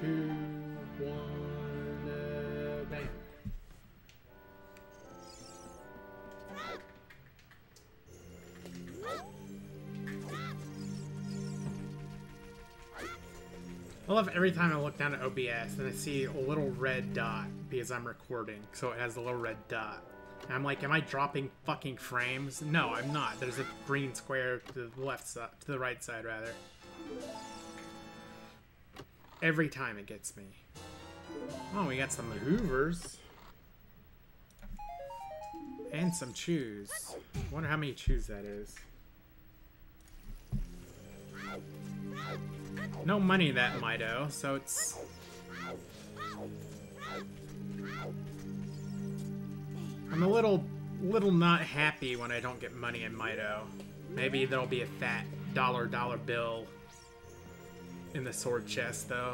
2, 1, bang. I love every time I look down at OBS and I see a little red dot because I'm recording, so it has a little red dot. And I'm like, am I dropping fucking frames? No, I'm not. There's a green square to the left side, to the right side rather. Every time it gets me. Oh, we got some Hoovers. And some chews. Wonder how many chews that is. No money in that Mido, so it's... I'm a little not happy when I don't get money in Mido. Maybe there'll be a fat dollar bill in the sword chest, though.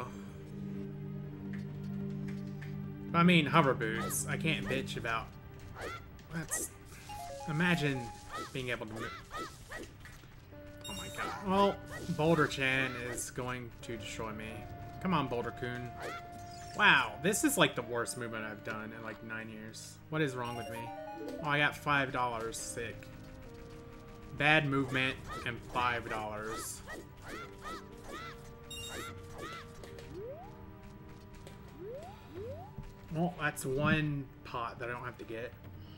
I mean, hover boots. I can't bitch about... That's... Imagine being able to move... Oh my god. Well, Boulder-chan is going to destroy me. Come on, Boulder-kun. Wow, this is like the worst movement I've done in like 9 years. What is wrong with me? Oh, I got $5. Sick. Bad movement and $5. Well, that's one pot that I don't have to get.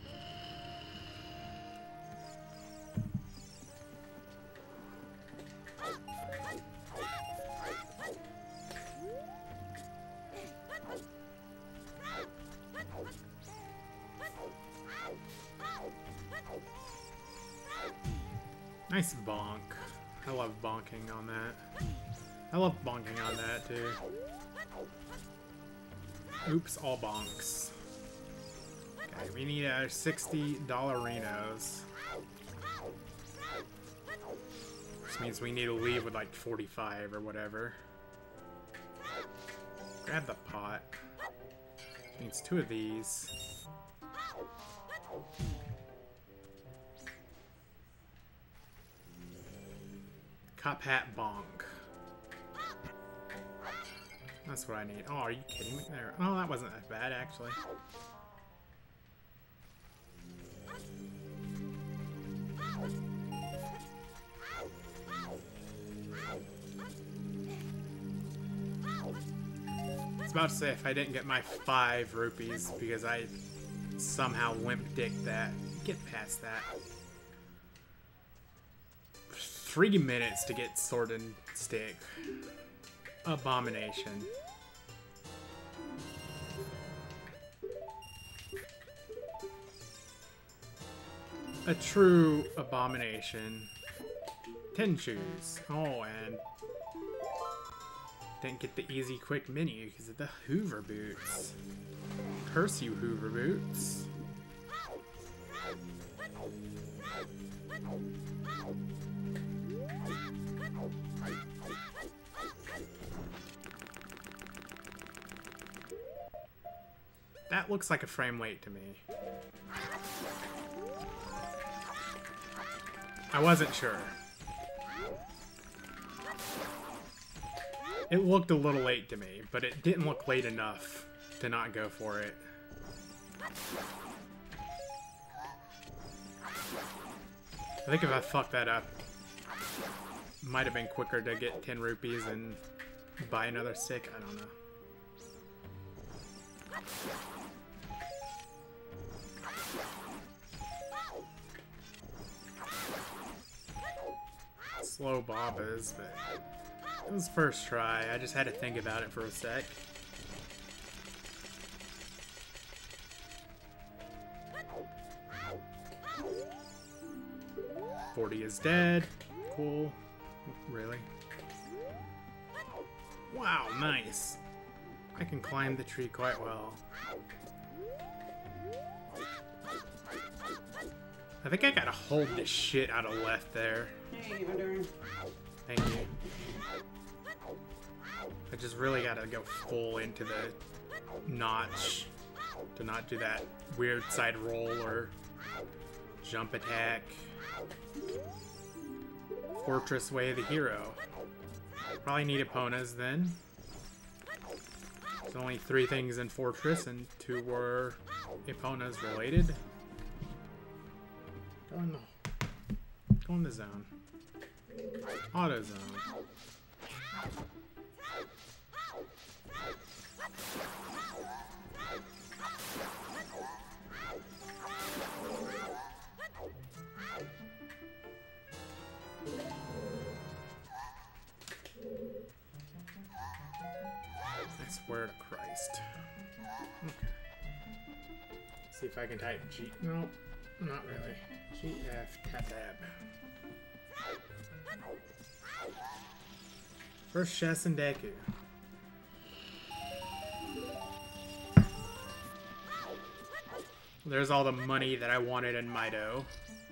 Nice bonk. I love bonking on that. I love bonking on that too. Oops, all bonks. Okay, we need our $60 Renos. Which means we need to leave with like 45 or whatever. Grab the pot. Which means 2 of these. Cop hat bonk. That's what I need. Oh, are you kidding me? There. Oh, that wasn't that bad, actually. I was about to say if I didn't get my 5 rupees because I somehow limp-dicked that. Get past that. 3 minutes to get sword and stick. Abomination. A true abomination. 10 shoes. Oh, and didn't get the easy quick menu because of the Hoover boots. Curse you, Hoover boots. That looks like a frame weight to me. I wasn't sure. It looked a little late to me, but it didn't look late enough to not go for it. I think if I fucked that up, it might have been quicker to get 10 rupees and buy another stick. I don't know. Slow bobbas, but it was first try. I just had to think about it for a sec. $40 is dead. Cool. Really? Wow, nice. I can climb the tree quite well. I think I gotta hold the shit out of left there. Hey, how doing? Thank you. I just really gotta go full into the notch to not do that weird side roll or jump attack. Fortress Way of the Hero. Probably need Eponas then. There's only 3 things in Fortress, and 2 were Epona's related. Go in the zone. Auto zone. I swear to Christ. Okay. See if I can type G. No, not really. GF tab tab. First chest and Deku. There's all the money that I wanted in Mido.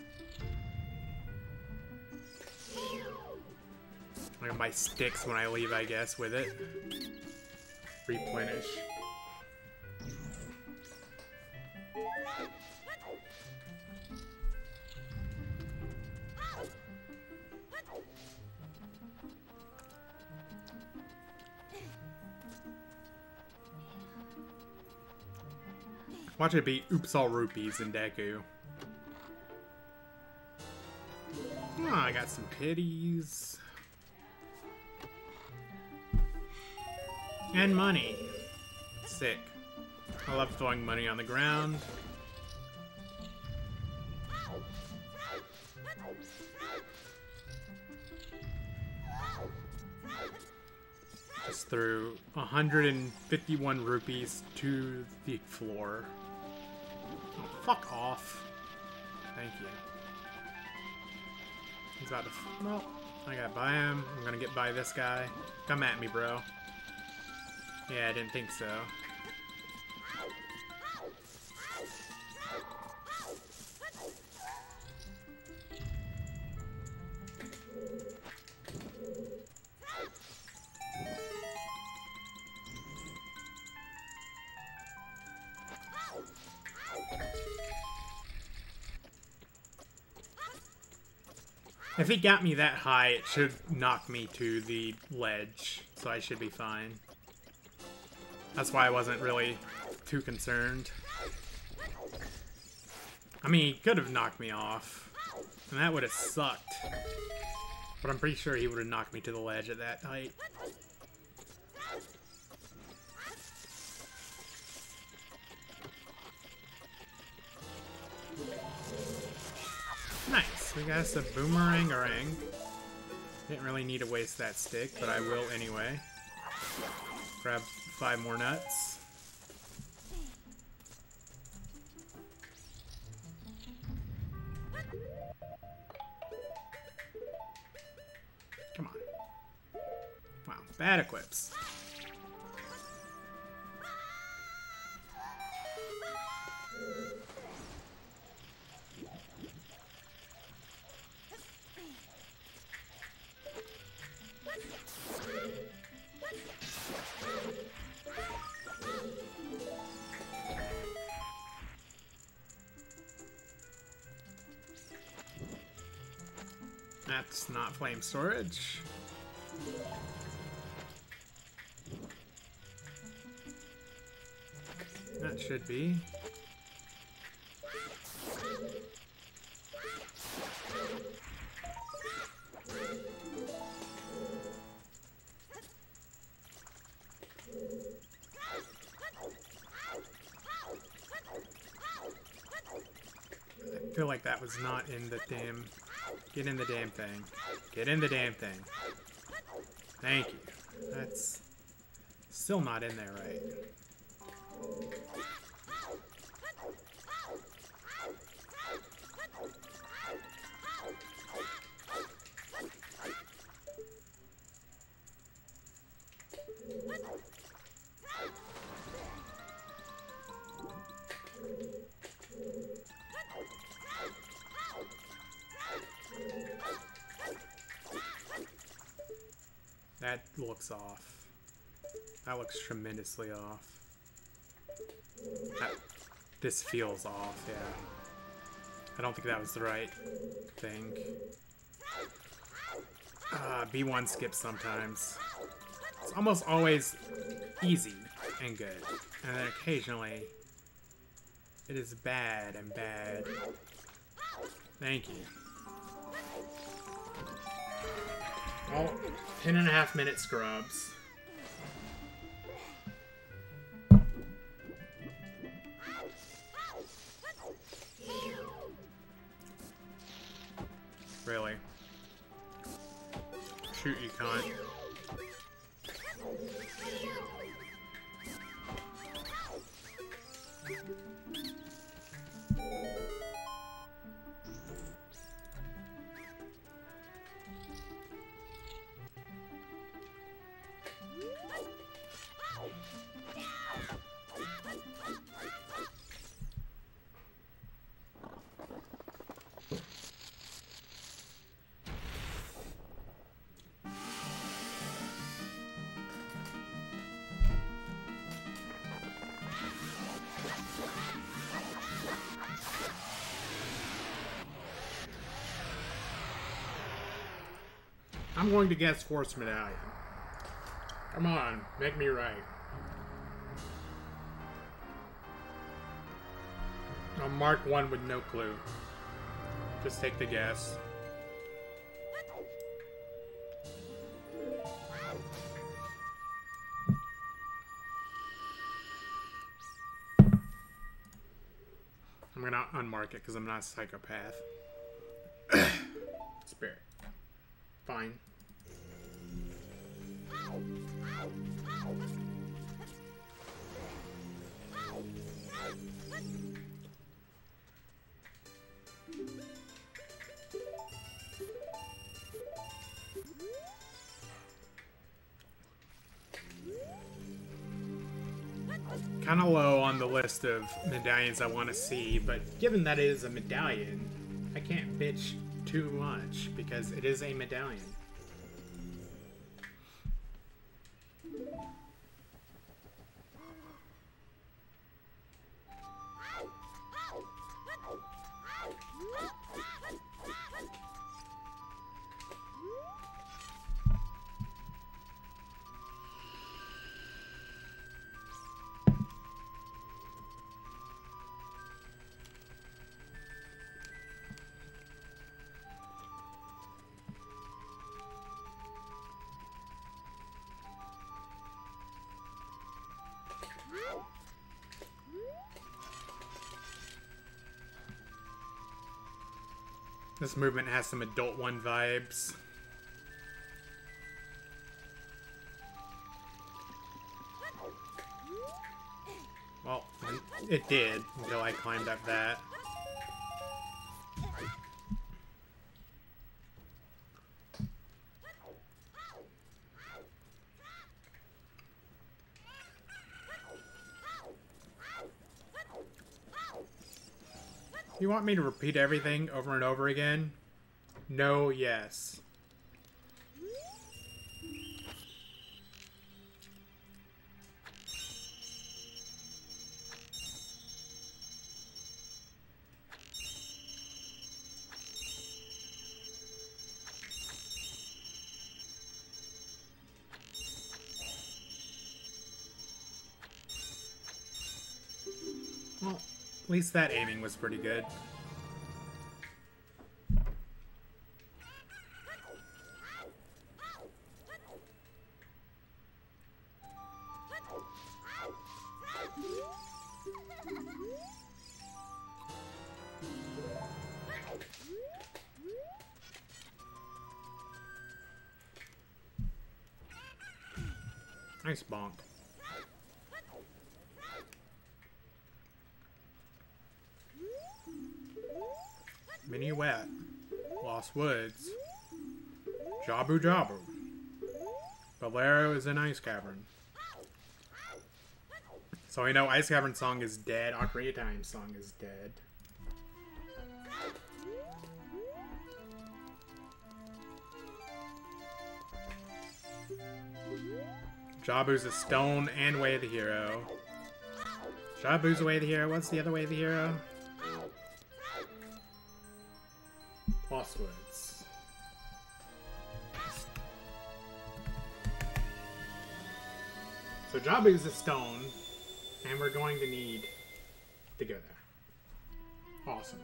I can buy sticks when I leave, I guess, with it. Replenish. Watch it be oops all rupees in Deku. Oh, I got some pities. And money. Sick. I love throwing money on the ground. Just threw 151 rupees to the floor. Oh, fuck off. Thank you. He's about to... Well, I gotta buy him. I'm gonna get by this guy. Come at me, bro. Yeah, I didn't think so. If he got me that high, it should knock me to the ledge, so I should be fine. That's why I wasn't really too concerned. I mean, he could have knocked me off, and that would have sucked. But I'm pretty sure he would have knocked me to the ledge at that height. Nice, we got us a boomerang-a-rang. Didn't really need to waste that stick, but I will anyway. Grab 5 more nuts. Come on. Wow, bad equips. That's not flame storage. That should be. I feel like that was not in the damn... Get in the damn thing. Get in the damn thing. Thank you. That's still not in there right. That looks off. That looks tremendously off. This feels off, yeah. I don't think that was the right thing. B1 skips sometimes. It's almost always easy and good. And then occasionally, it is bad and bad. Thank you. Well, 10.5-minute scrubs. Really? Shoot, you cunt. I'm going to guess Force Medallion. Come on, make me right. I'll mark one with no clue. Just take the guess. I'm gonna unmark it because I'm not a psychopath. Spirit. Fine. Kind of low on the list of medallions I want to see, but given that it is a medallion, I can't bitch too much because it is a medallion. This movement has some Adult One vibes. Well, it did until I climbed up that. You want me to repeat everything over and over again? No, yes. Well, at least that aiming was pretty good. Nice bonk. Minuet. Lost Woods. Jabu Jabu. Bolero is an ice cavern. So I know Ice Cavern song is dead. Ocarina of Time song is dead. Jabu's a stone and Way of the Hero. Jabu's the Way of the Hero. What's the other Way of the Hero? Lost Woods. So Jabu is a stone, and we're going to need to go there. Awesome.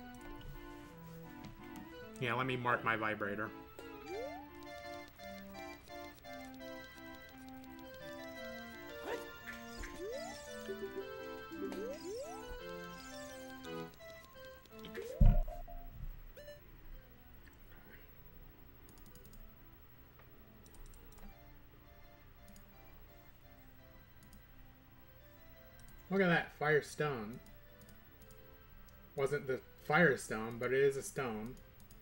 Yeah, let me mark my vibrator. Look at that, Firestone. Wasn't the Firestone, but it is a stone.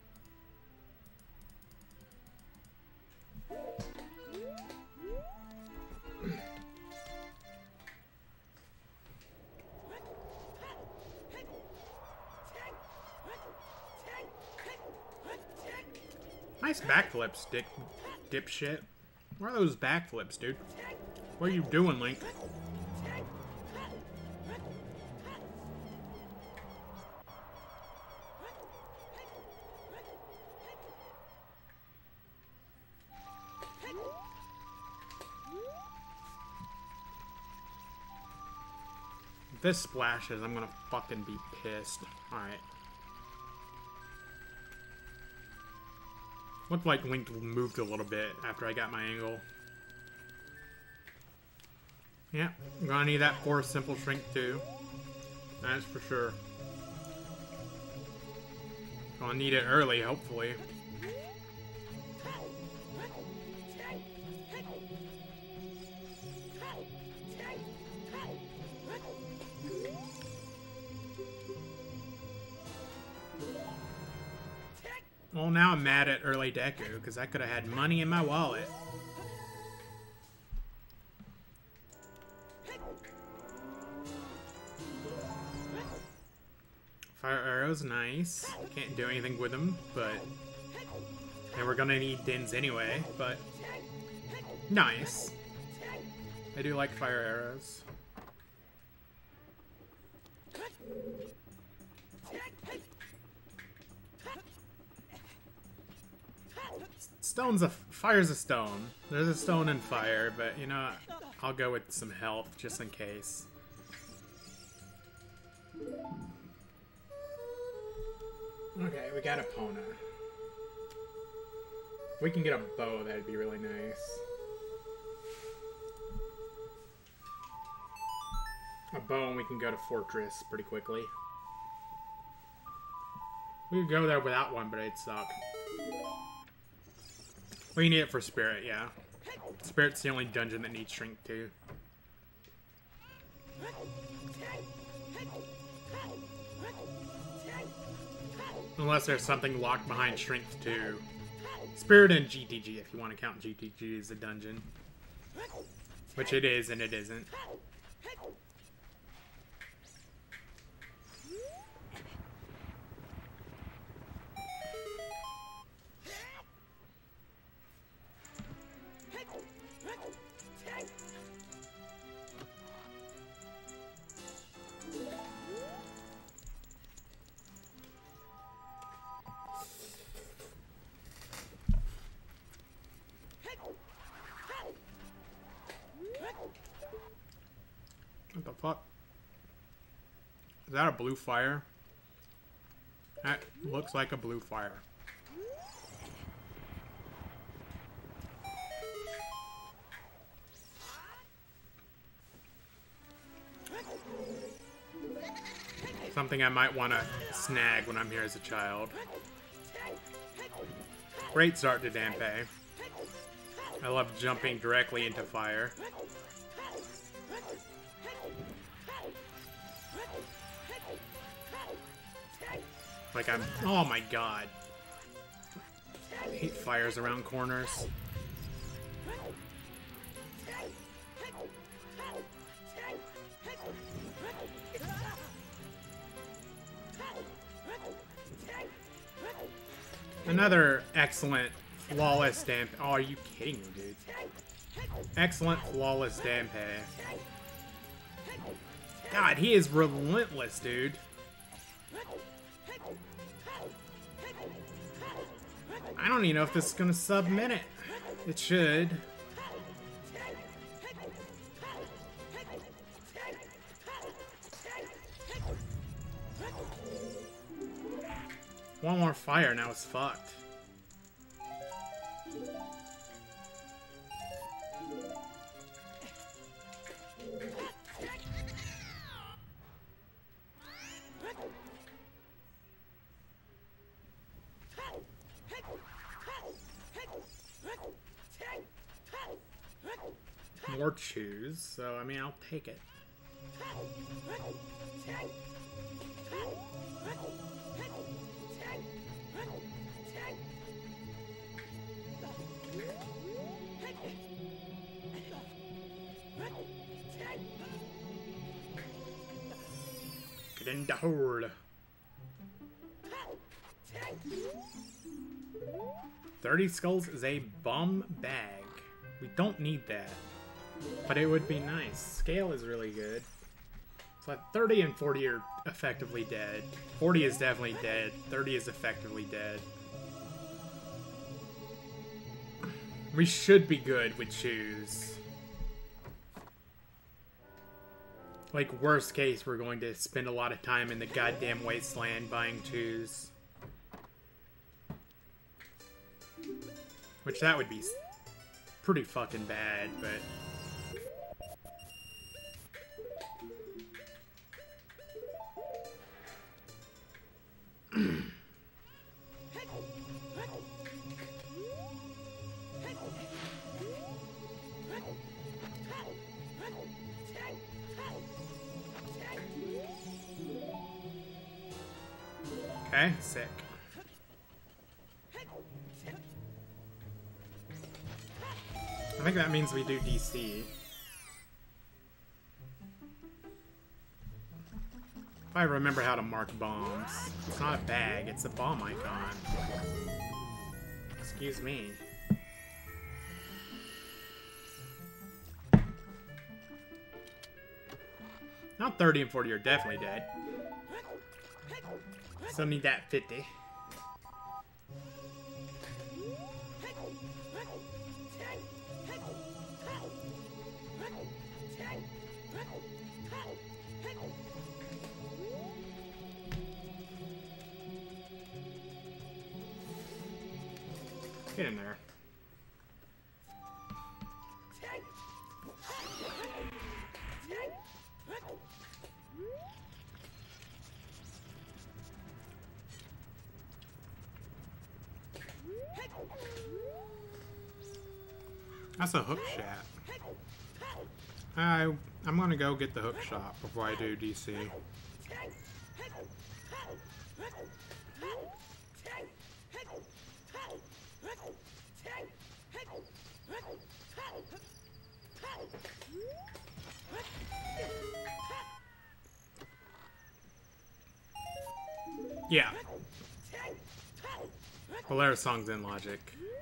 Nice backflips, dipshit. Where are those backflips, dude? What are you doing, Link? If this splashes, I'm gonna fucking be pissed. Alright. Looked like Link moved a little bit after I got my angle. Yeah, I'm gonna need that Force Simple Shrink too. That's for sure. Gonna need it early, hopefully. Well, now I'm mad at early Deku, because I could have had money in my wallet. Fire arrows, nice. Can't do anything with them, but... And we're gonna need Dins anyway, but... Nice. I do like fire arrows. Fire's a stone. There's a stone and fire, but you know, I'll go with some health just in case. Okay, we got a Epona. If we can get a bow, that'd be really nice. A bow and we can go to Fortress pretty quickly. We could go there without one, but it'd suck. We need it for Spirit, yeah. Spirit's the only dungeon that needs Shrink too. Unless there's something locked behind Shrink too. Spirit and GTG, if you want to count GTG as a dungeon. Which it is and it isn't. What the fuck? Is that a blue fire? That looks like a blue fire. Something I might want to snag when I'm here as a child. Great start to Dampe. I love jumping directly into fire. Like I'm... Oh my god. I hate fires around corners. Another excellent, flawless Dampe. Oh, are you kidding me, dude? Excellent, flawless Dampe. God, he is relentless, dude. I don't even know if this is gonna submit it. It should. one more fire, now it's fucked. More choose, so I mean, I'll take it. Get in the hole. 30 skulls is a bum bag. We don't need that. But it would be nice. Scale is really good. So 30 and 40 are effectively dead. 40 is definitely dead. 30 is effectively dead. We should be good with choose. Like, worst case, we're going to spend a lot of time in the goddamn wasteland buying choose. Which that would be pretty fucking bad, but... Okay, sick. I think that means we do DC. If I remember how to mark bombs. It's not a bag, it's a bomb icon. Excuse me. Now 30 and 40 are definitely dead. Still need that 50. Get in there. That's a hook shot. I'm gonna go get the hook shot before I do DC. Yeah. Polaris song's in Logic.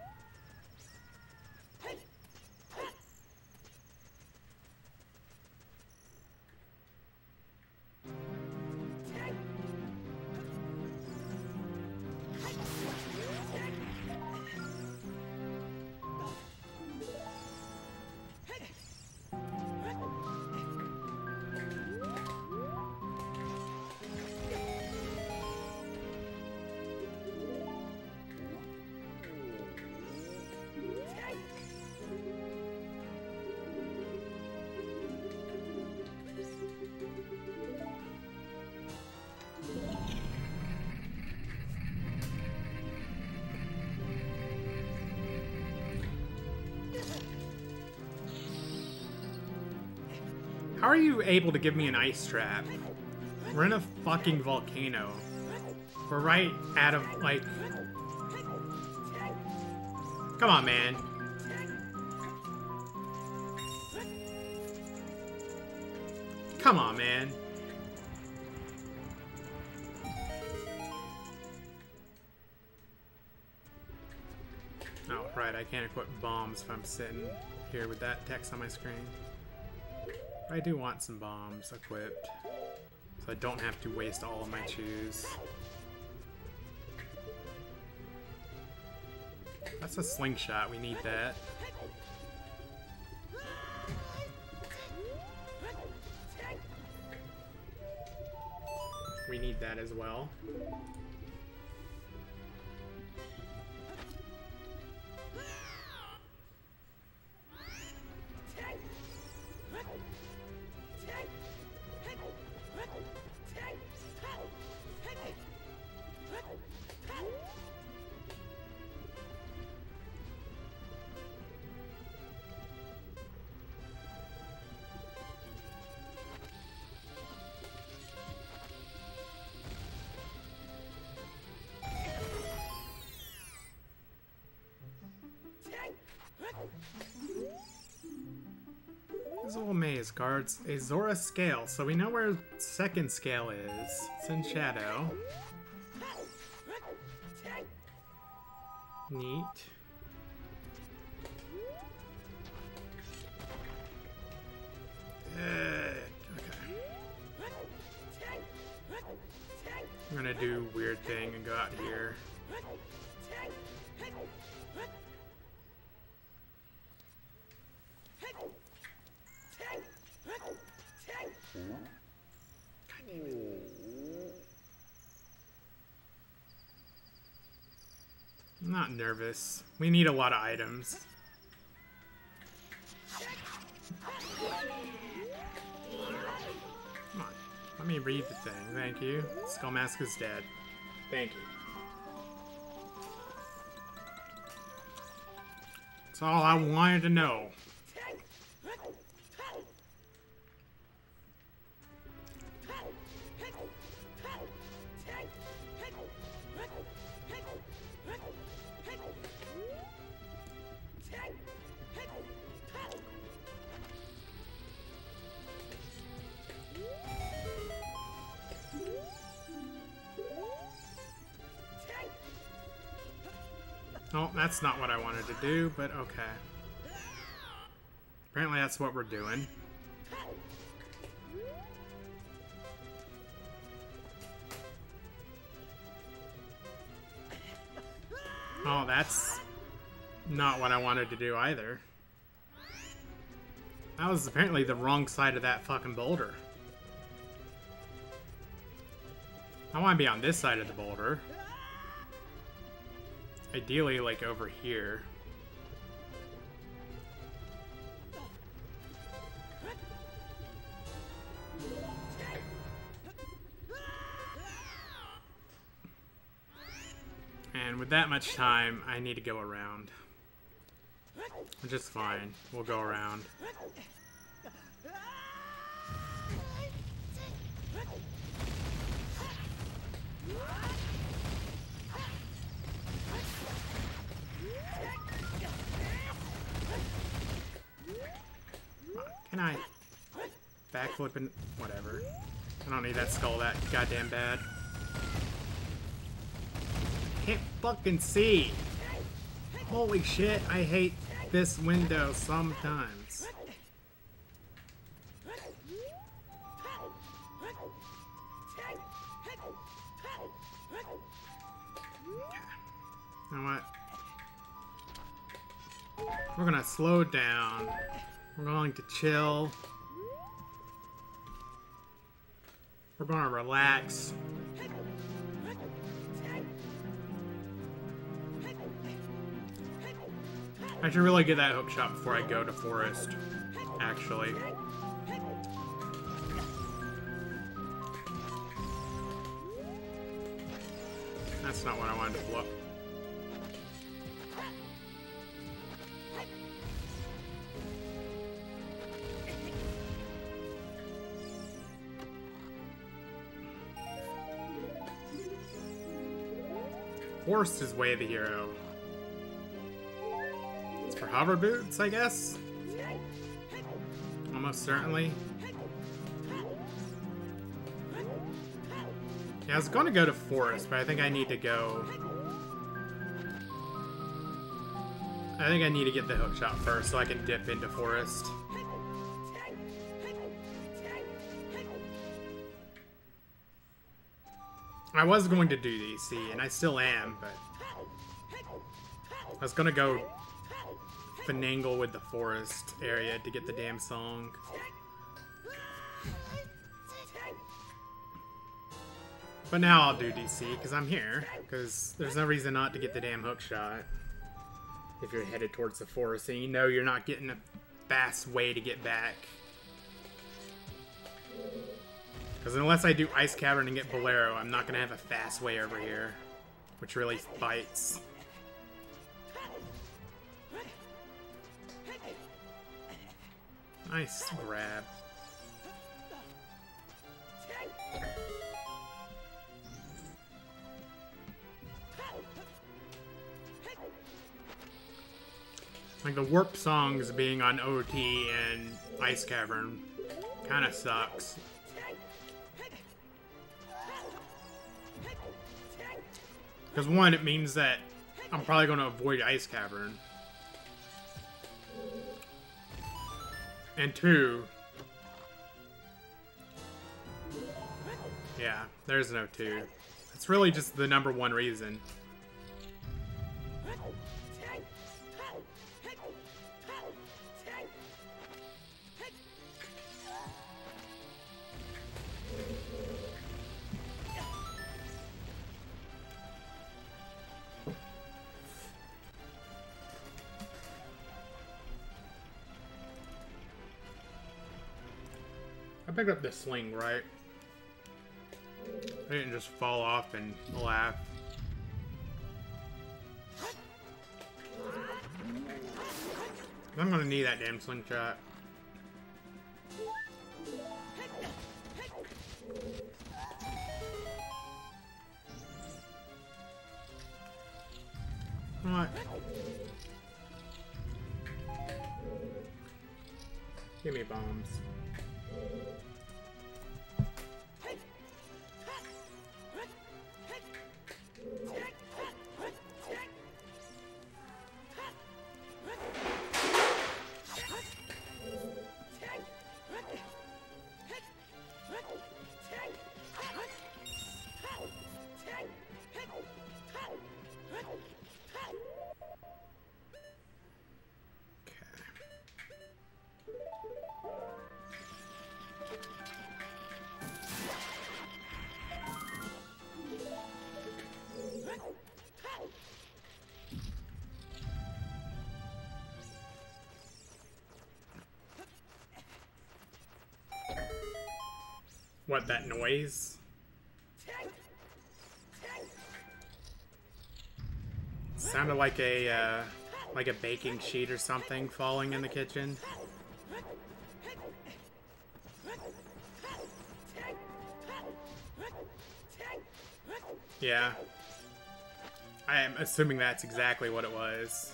How are you able to give me an ice trap? We're in a fucking volcano. We're right out of, like... Come on, man. Come on, man. Oh, right, I can't equip bombs if I'm sitting here with that text on my screen. I do want some bombs equipped, so I don't have to waste all of my choose. That's a slingshot, we need that. We need that as well. This little maze guards a Zora scale, so we know where second scale is. It's in shadow. Neat. Okay. I'm gonna do a weird thing and go out here. I'm not nervous. We need a lot of items. Come on. Let me read the thing. Thank you. Skull Mask is dead. Thank you. That's all I wanted to know. Oh, that's not what I wanted to do, but okay. Apparently that's what we're doing. Oh, that's not what I wanted to do either. That was apparently the wrong side of that fucking boulder. I want to be on this side of the boulder. Ideally, like, over here. And with that much time, I need to go around. Which is fine. We'll go around. Can I backflip and whatever? I don't need that skull that goddamn bad. Can't fucking see. Holy shit, I hate this window sometimes. You know what? We're gonna slow down. We're going to chill. We're going to relax. I should really get that hook shot before I go to Forest, actually. That's not what I wanted to blow. Forest is way the hero. It's for hover boots, I guess? Almost certainly. Yeah, I was going to go to Forest, but I think I need to go... I think I need to get the hookshot first so I can dip into Forest. I was going to do DC, and I still am, but... I was gonna go finagle with the Forest area to get the damn song. But now I'll do DC, because I'm here. Because there's no reason not to get the damn hookshot. If you're headed towards the Forest, and you know you're not getting a fast way to get back. Because unless I do Ice Cavern and get Bolero, I'm not going to have a fast way over here. Which really bites. Nice grab. Like, the warp songs being on OoT and Ice Cavern kind of sucks. Because one, it means that I'm probably going to avoid Ice Cavern. And two, yeah, there's no two. It's really just the #1 reason. I picked up the sling, right? I didn't just fall off and laugh. I'm gonna need that damn slingshot. What? Give me bombs. What, that noise? Sounded like a baking sheet or something falling in the kitchen. Yeah. I am assuming that's exactly what it was.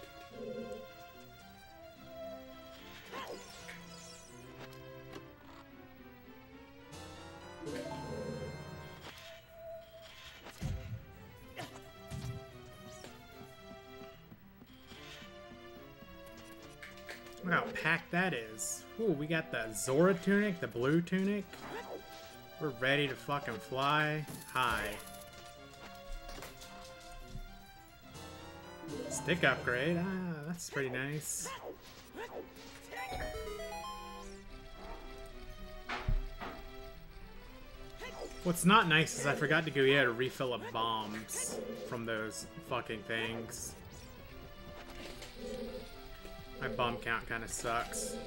Look how packed that is. Ooh, we got the Zora tunic, the blue tunic. We're ready to fucking fly high. Stick upgrade. Ah, that's pretty nice. What's not nice is I forgot to go get a refill of bombs from those fucking things. My bomb count kind of sucks.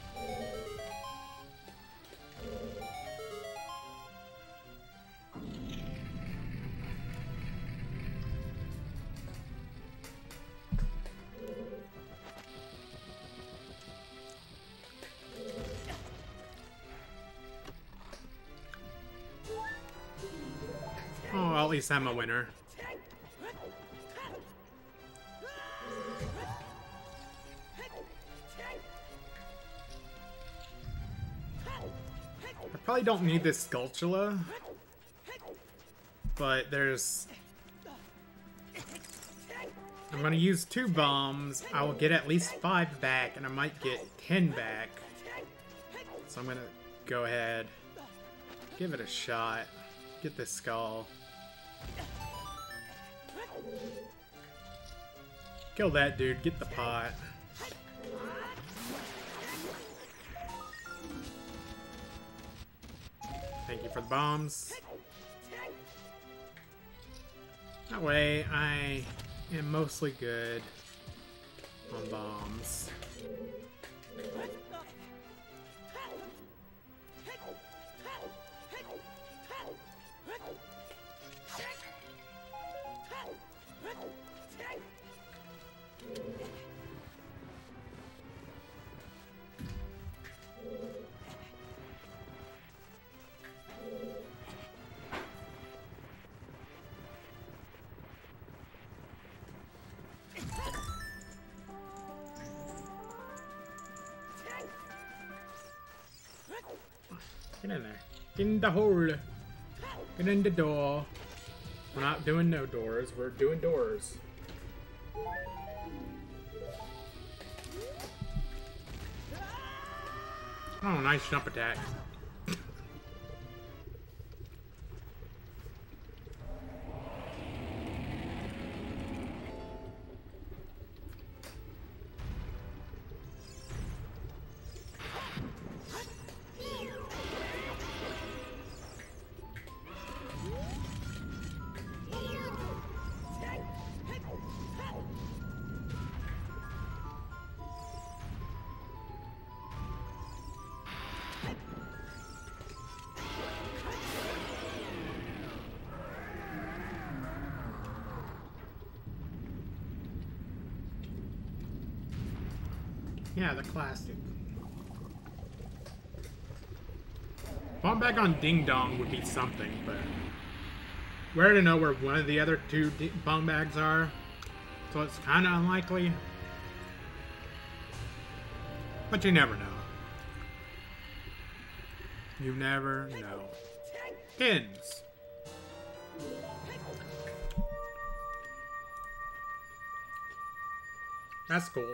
Oh, at least I'm a winner. I probably don't need this Skulltula, but there's... I'm gonna use 2 bombs. I will get at least 5 back, and I might get 10 back. So I'm gonna go ahead, give it a shot, get this skull. Kill that dude, get the pot. Thank you for the bombs. That way, I am mostly good on bombs. Get in there. Get in the hole. Get in the door. We're not doing no doors. We're doing doors. Oh, nice jump attack. Yeah, the classic. Falling back on Ding Dong would be something, but where to know where one of the other two bong bags are, so it's kind of unlikely. But you never know. You never know. Pins. That's cool.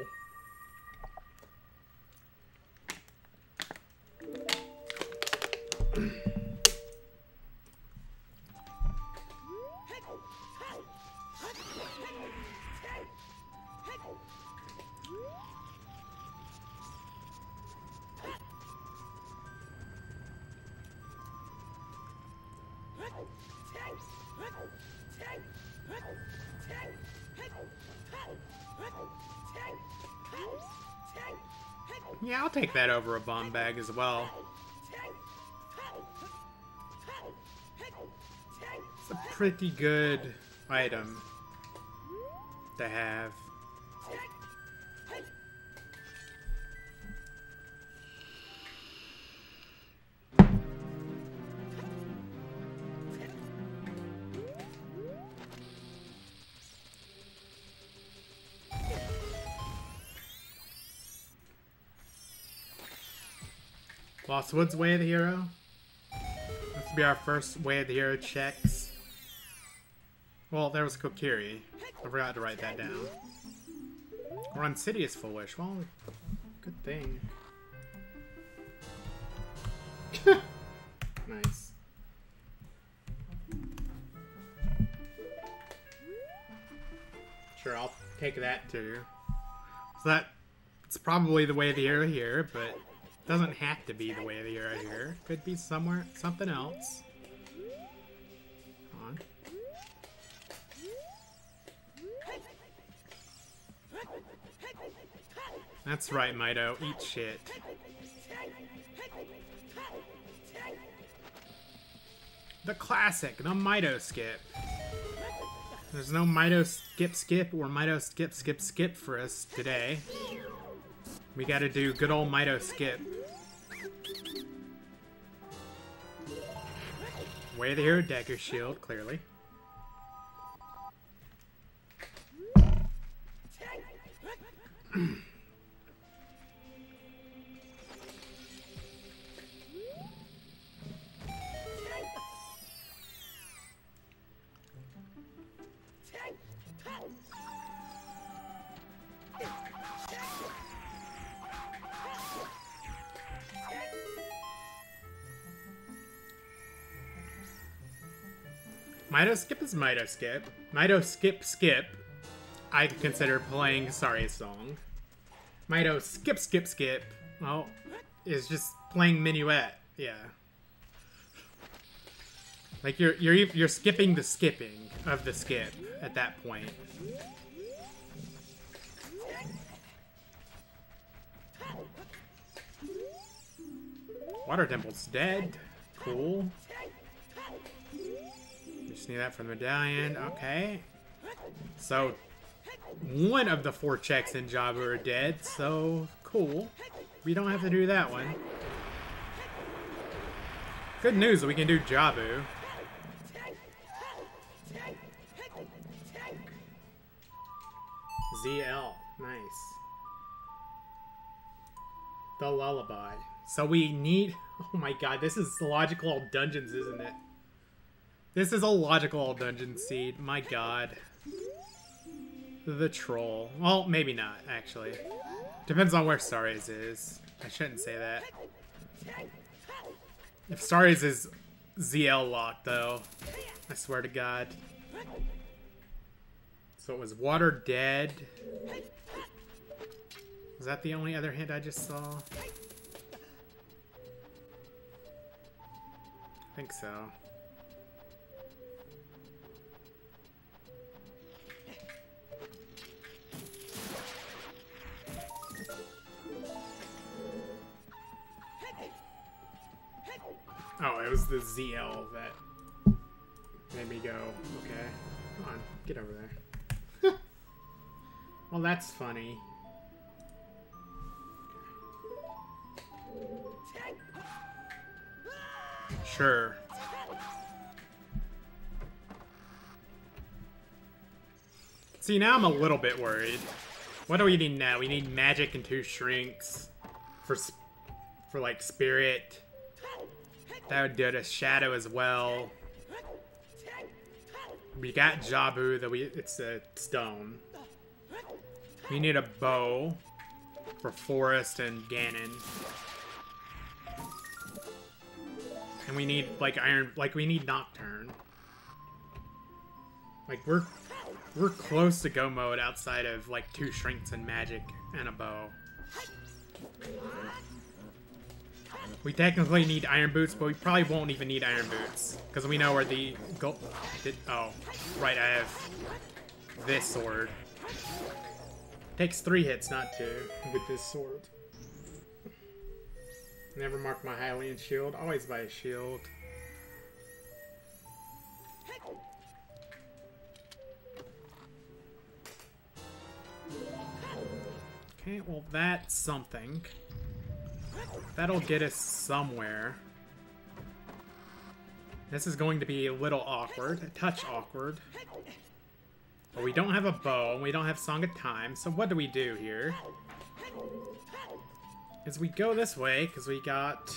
Yeah, I'll take that over a bomb bag as well. It's a pretty good item to have. Lost Woods Way of the Hero. This will be our first Way of the Hero checks. Well, there was Kokiri. I forgot to write that down. We're on Insidious Foolish. Well, good thing. Nice. Sure, I'll take that too. So it's probably the Way of the Hero here, but doesn't have to be the Way of the Hero here. Could be somewhere, something else. Come on. That's right, Mido. Eat shit. The classic, the Mido skip. There's no Mido skip or Mido skip for us today. We gotta do good old Mido skip. Way of the Hero Dagger Shield, clearly. Mido skip is Mido skip. Mido skip. I consider playing Sorry Song. Mido skip. Well, is just playing Minuet. Yeah. Like you're skipping the skipping of the skip at that point. Water Temple's dead. Cool. Just need that for the medallion. Okay. So, one of the 4 checks in Jabu are dead. So, cool. We don't have to do that one. Good news that we can do Jabu. ZL. Nice. The Lullaby. So we need... Oh my god, this is logical all dungeons, isn't it? This is a logical all dungeon seed. My god. The troll. Well, maybe not, actually. Depends on where Starry's is. I shouldn't say that. If Starry's is ZL locked, though, I swear to god. So it was water dead. Was that the only other hint I just saw? I think so. Oh, it was the ZL that made me go, okay. Come on, get over there. Well, that's funny. Sure. See, now I'm a little bit worried. What do we need now? We need magic and 2 shrinks for like spirit. That would do it. A shadow as well. We got Jabu, that it's a stone. We need a bow for Forest and Ganon. And we need like we need Nocturne. Like we're close to go mode outside of like 2 shrinks and magic and a bow. We technically need Iron Boots, but we probably won't even need Iron Boots. Because we know where the gold... Oh, right, I have this sword. Takes 3 hits, not 2, with this sword. Never mark my Hylian shield. Always buy a shield. Okay, well that's something. That'll get us somewhere. This is going to be a little awkward, a touch awkward. But we don't have a bow, and we don't have Song of Time, so what do we do here? Is we go this way, because we got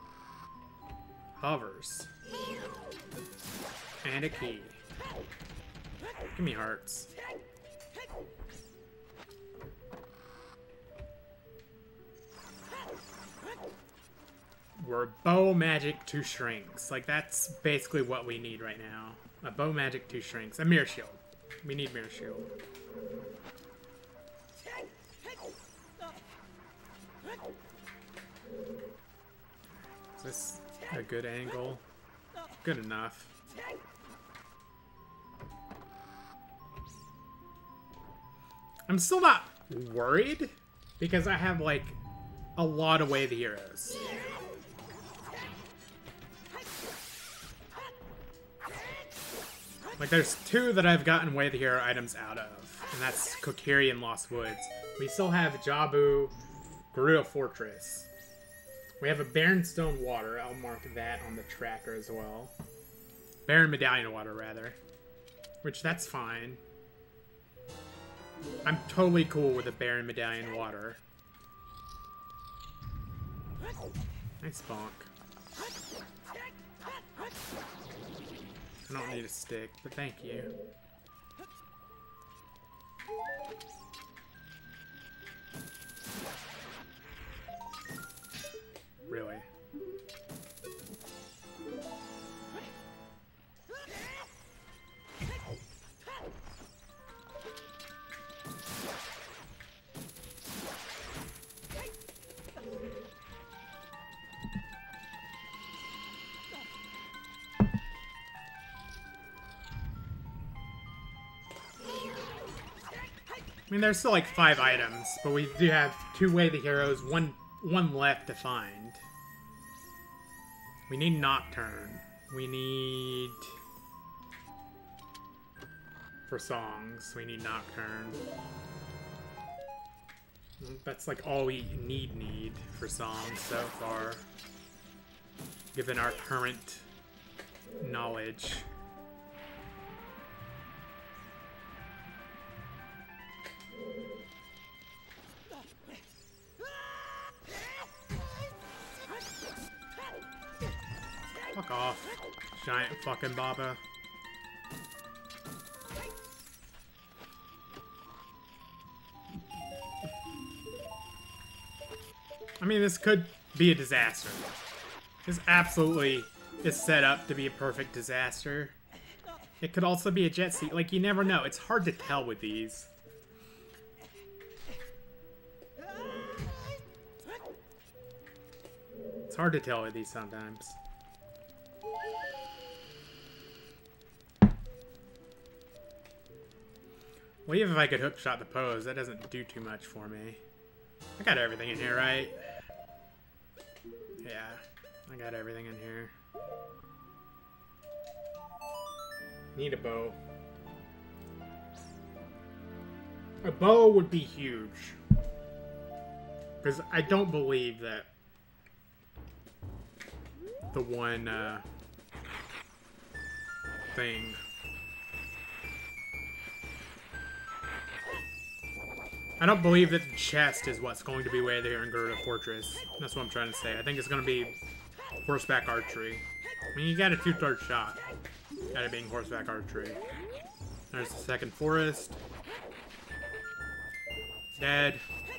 hovers. And a key. Give me hearts. We're bow, magic, 2 shrinks. Like, that's basically what we need right now. A bow, magic, 2 shrinks. A mirror shield. We need mirror shield. Is this a good angle? Good enough. I'm still not worried, because I have, like, a lot of Way of the Heroes. Like, there's 2 that I've gotten Way of the Hero items out of, and that's Kokiri and Lost Woods. We still have Jabu, Gerudo Fortress. We have a Barren Stone Water. I'll mark that on the tracker as well. Barren Medallion Water, rather. Which, that's fine. I'm totally cool with a Barren Medallion Water. Nice bonk. I don't need a stick, but thank you. Really? I mean, there's still like 5 items, but we do have 2 Way of the Heroes, one left to find. We need Nocturne. We need... For songs, we need Nocturne. That's like all we need for songs so far, given our current knowledge. off, giant fucking Baba. I mean, this could be a disaster. This absolutely is set up to be a perfect disaster. It could also be a jet ski. Like, you never know. It's hard to tell with these. It's hard to tell with these sometimes. Well, even if I could hookshot the pose, that doesn't do too much for me. I got everything in here, right? Yeah, I got everything in here. Need a bow. A bow would be huge. Because I don't believe that the one thing. I don't believe that the chest is what's going to be way there in Garuda Fortress. That's what I'm trying to say. I think it's going to be horseback archery. I mean, you got a 2/3 shot at it being horseback archery. There's the second forest. Dead.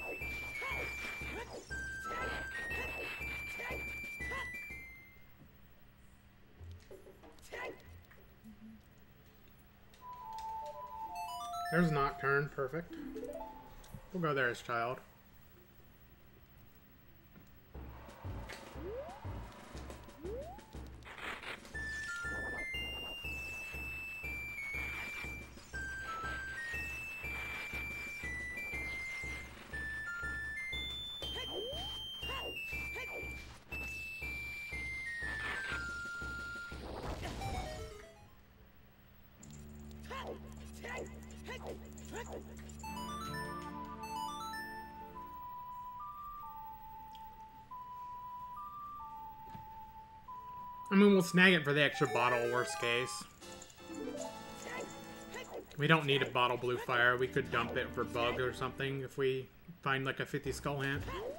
There's Nocturne. Perfect. We'll go there as child. I mean, we'll snag it for the extra bottle, worst case. We don't need a bottle blue fire. We could dump it for bug or something if we find like a 50 skull hand.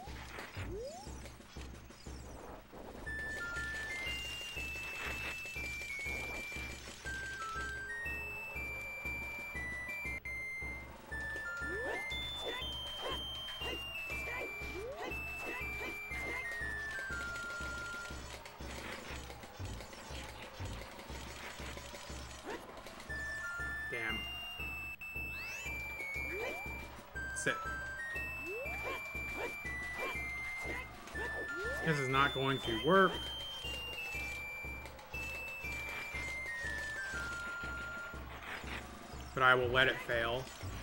Damn. Sit. This is not going to work. But I will let it fail.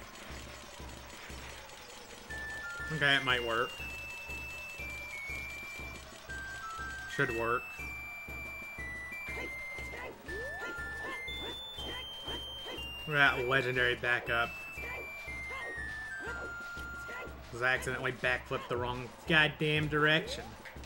Okay, it might work. Should work. Look at that legendary backup. Because I accidentally backflipped the wrong goddamn direction.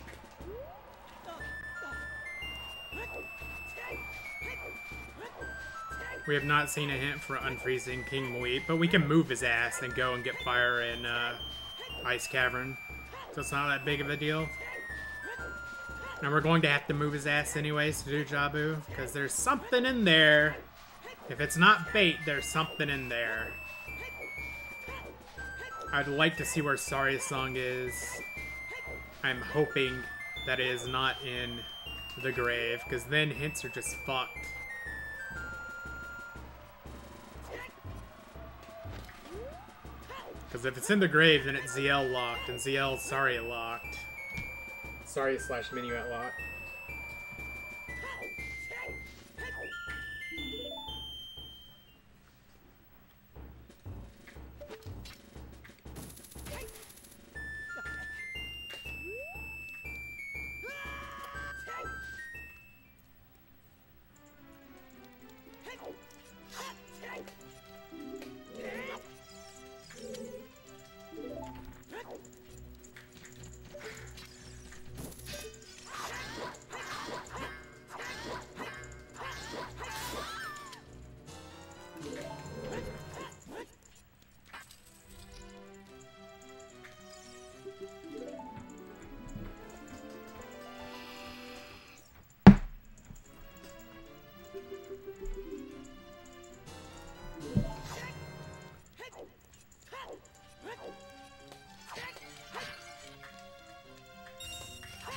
We have not seen a hint for unfreezing King Muit, but we can move his ass and go and get fire in Ice Cavern. So it's not that big of a deal. And we're going to have to move his ass anyways to do Jabu, because there's something in there. If it's not bait, there's something in there. I'd like to see where Saria's Song is. I'm hoping that it is not in the grave, because then hints are just fucked. Because if it's in the grave, then it's ZL locked, and ZL's Saria locked. Saria/Minuet locked.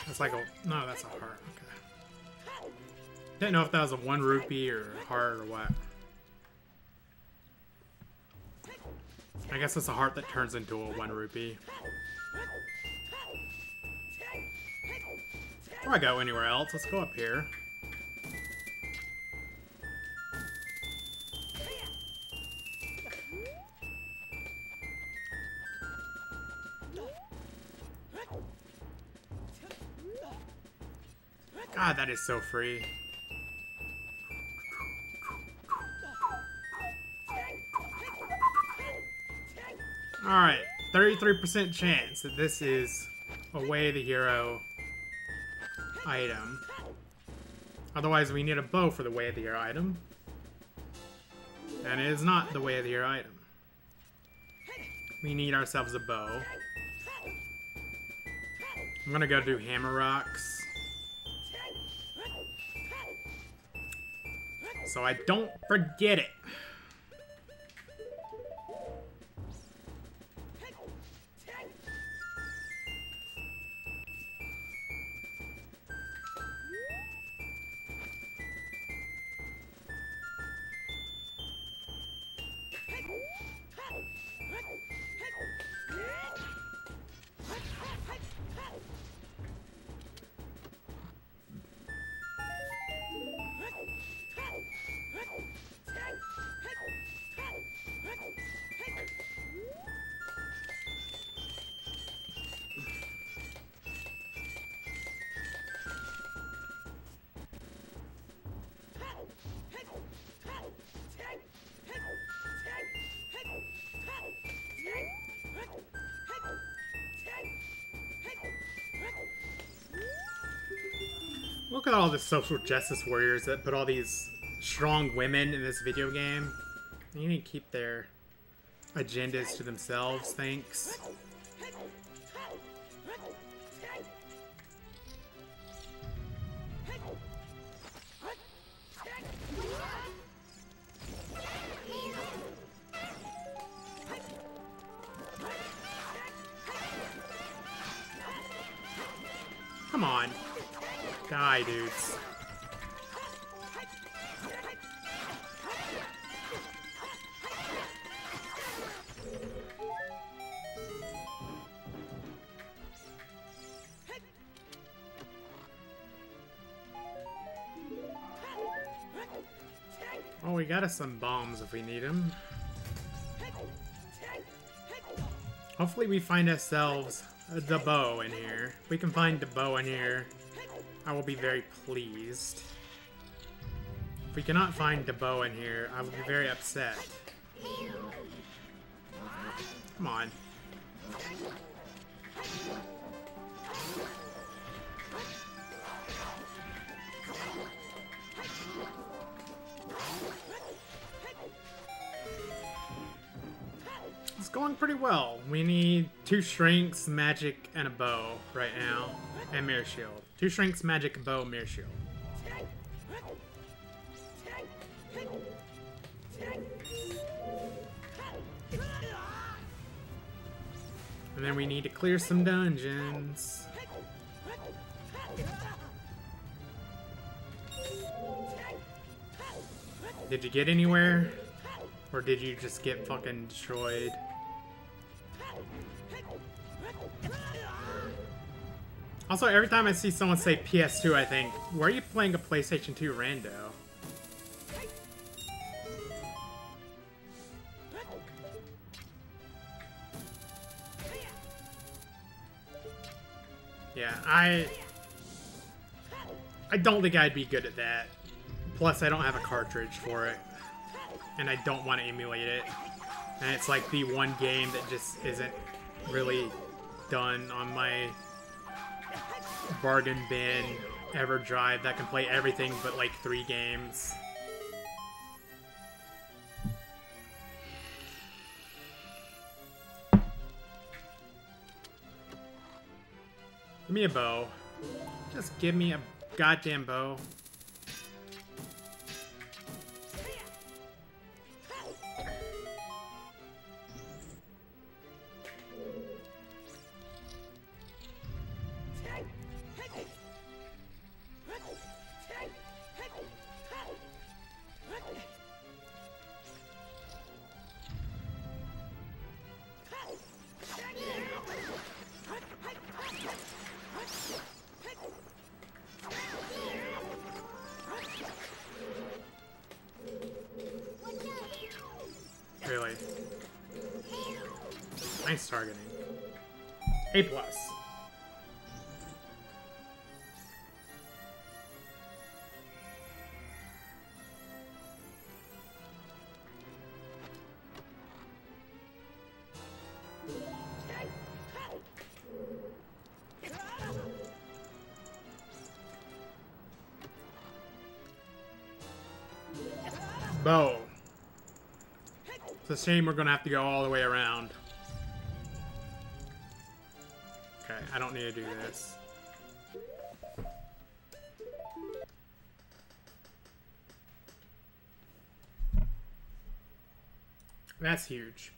It's like a... No, that's a heart. Okay. Didn't know if that was a 1 rupee or a heart or what. I guess it's a heart that turns into a 1 rupee. Before I go anywhere else, let's go up here. God, that is so free. Alright, 33% chance that this is a Way of the Hero item. Otherwise, we need a bow for the Way of the Hero item. And it is not the Way of the Hero item. We need ourselves a bow. I'm gonna go do hammer rocks. So I don't forget it. Look at all the social justice warriors that put all these strong women in this video game. They need to keep their agendas to themselves, thanks. Come on. Die, dudes. Oh, we got us some bombs if we need them. Hopefully we find ourselves the bow in here. If we can find the bow in here, I will be very pleased. If we cannot find the bow in here, I will be very upset. Come on. It's going pretty well. We need 2 strengths, magic, and a bow right now. And mirror shield. 2 strengths, magic, bow, mirror shield. And then we need to clear some dungeons. Did you get anywhere? Or did you just get fucking destroyed? Also, every time I see someone say PS2, I think, why are you playing a PlayStation 2 rando? Yeah, I don't think I'd be good at that. Plus, I don't have a cartridge for it. And I don't want to emulate it. And it's like the one game that just isn't really done on my bargain bin EverDrive that can play everything but like 3 games. Give me a bow. Just give me a goddamn bow. Nice targeting. A+. Bow. It's a shame we're gonna have to go all the way around. Okay, I don't need to do this. That's huge.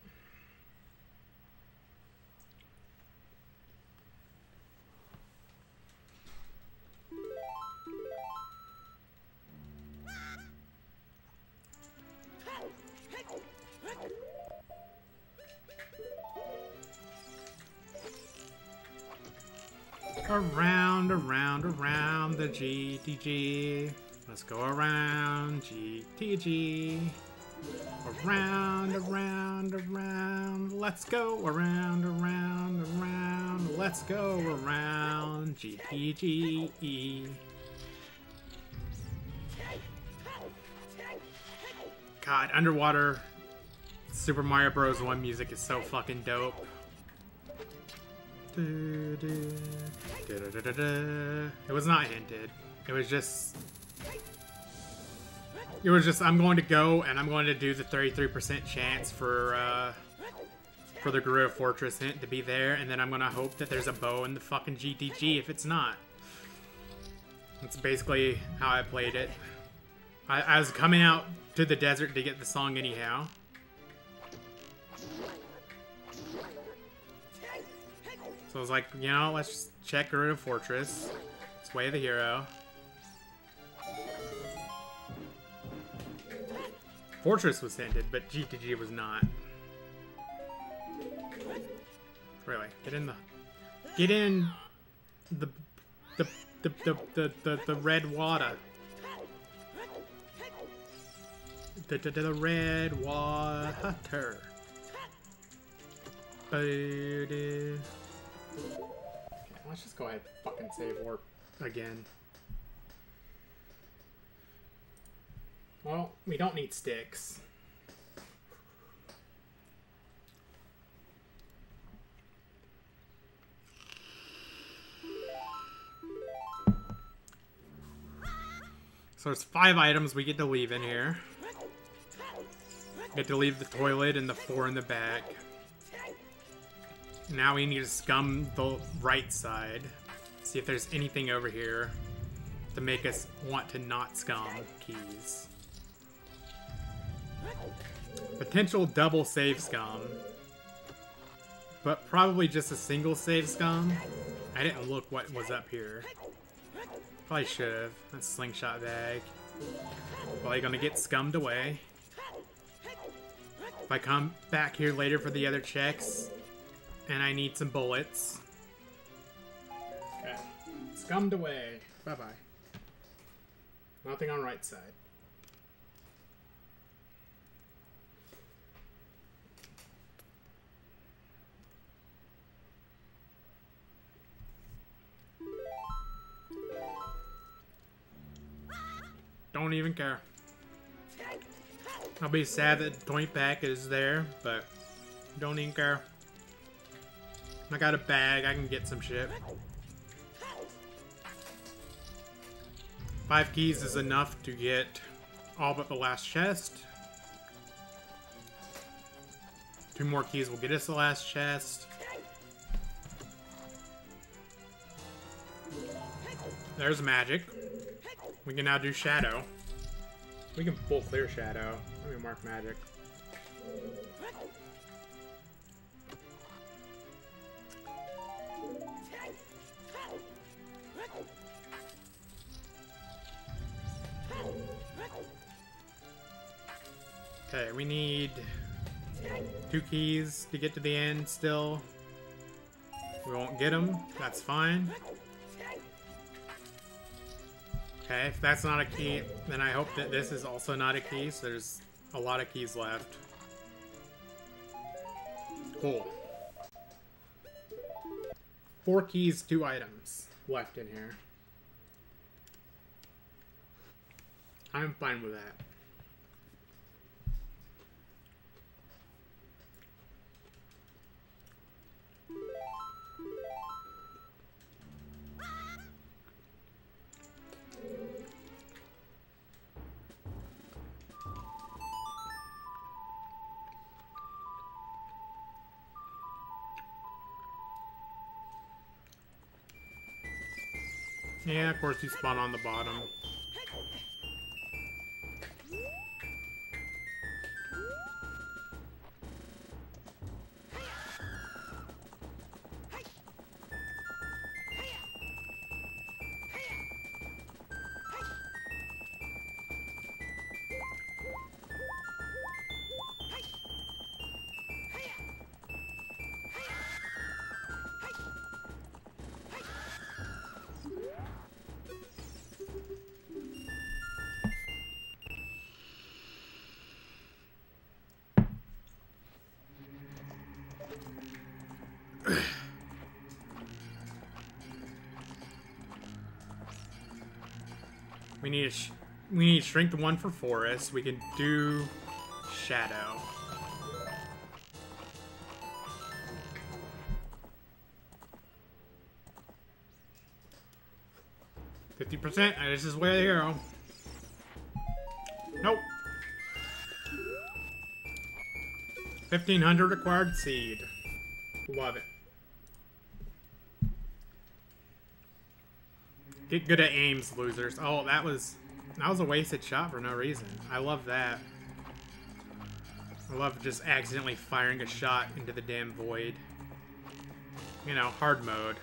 Around, around, around the GTG. Let's go around GTG. Around, around, around. Let's go around, around, around. Let's go around GTG. God, underwater Super Mario Bros. 1 music is so fucking dope. It was not hinted. It was just I'm going to go and I'm going to do the 33% chance for the Gorilla Fortress hint to be there, and then I'm gonna hope that there's a bow in the fucking GTG if it's not. That's basically how I played it. I was coming out to the desert to get the song anyhow. So I was like, you know, let's just check Gorilla Fortress. It's Way of the Hero. Fortress was hinted, but GTG was not. Really, get in the red water. The red water. Okay, let's just go ahead and fucking save warp again. Well, we don't need sticks. So there's 5 items we get to leave in here. Get to leave the toilet and the 4 in the back. Now we need to scum the right side. See if there's anything over here to make us want to not scum keys. Potential double save scum. But probably just a single save scum. I didn't look what was up here. Probably should have. That's slingshot bag. Probably gonna get scummed away. If I come back here later for the other checks, and I need some bullets. Okay. Scummed away. Bye-bye. Nothing on right side. Don't even care. I'll be sad that the 20 pack is there, but don't even care. I got a bag, I can get some shit. 5 keys is enough to get all but the last chest. 2 more keys will get us the last chest. There's magic. We can now do shadow. We can full clear shadow. Let me mark magic. Okay, we need 2 keys to get to the end still. We won't get them. That's fine. Okay, if that's not a key, then I hope that this is also not a key, so there's a lot of keys left. Cool. 4 keys, 2 items left in here. I'm fine with that. Yeah, of course you spawn on the bottom. We need strength 1 for forest. We can do shadow. %. This is where they go. Nope. 1,500 acquired seed. Love it. Get good at aims, losers. Oh, that was a wasted shot for no reason. I love that. I love just accidentally firing a shot into the damn void. You know, hard mode.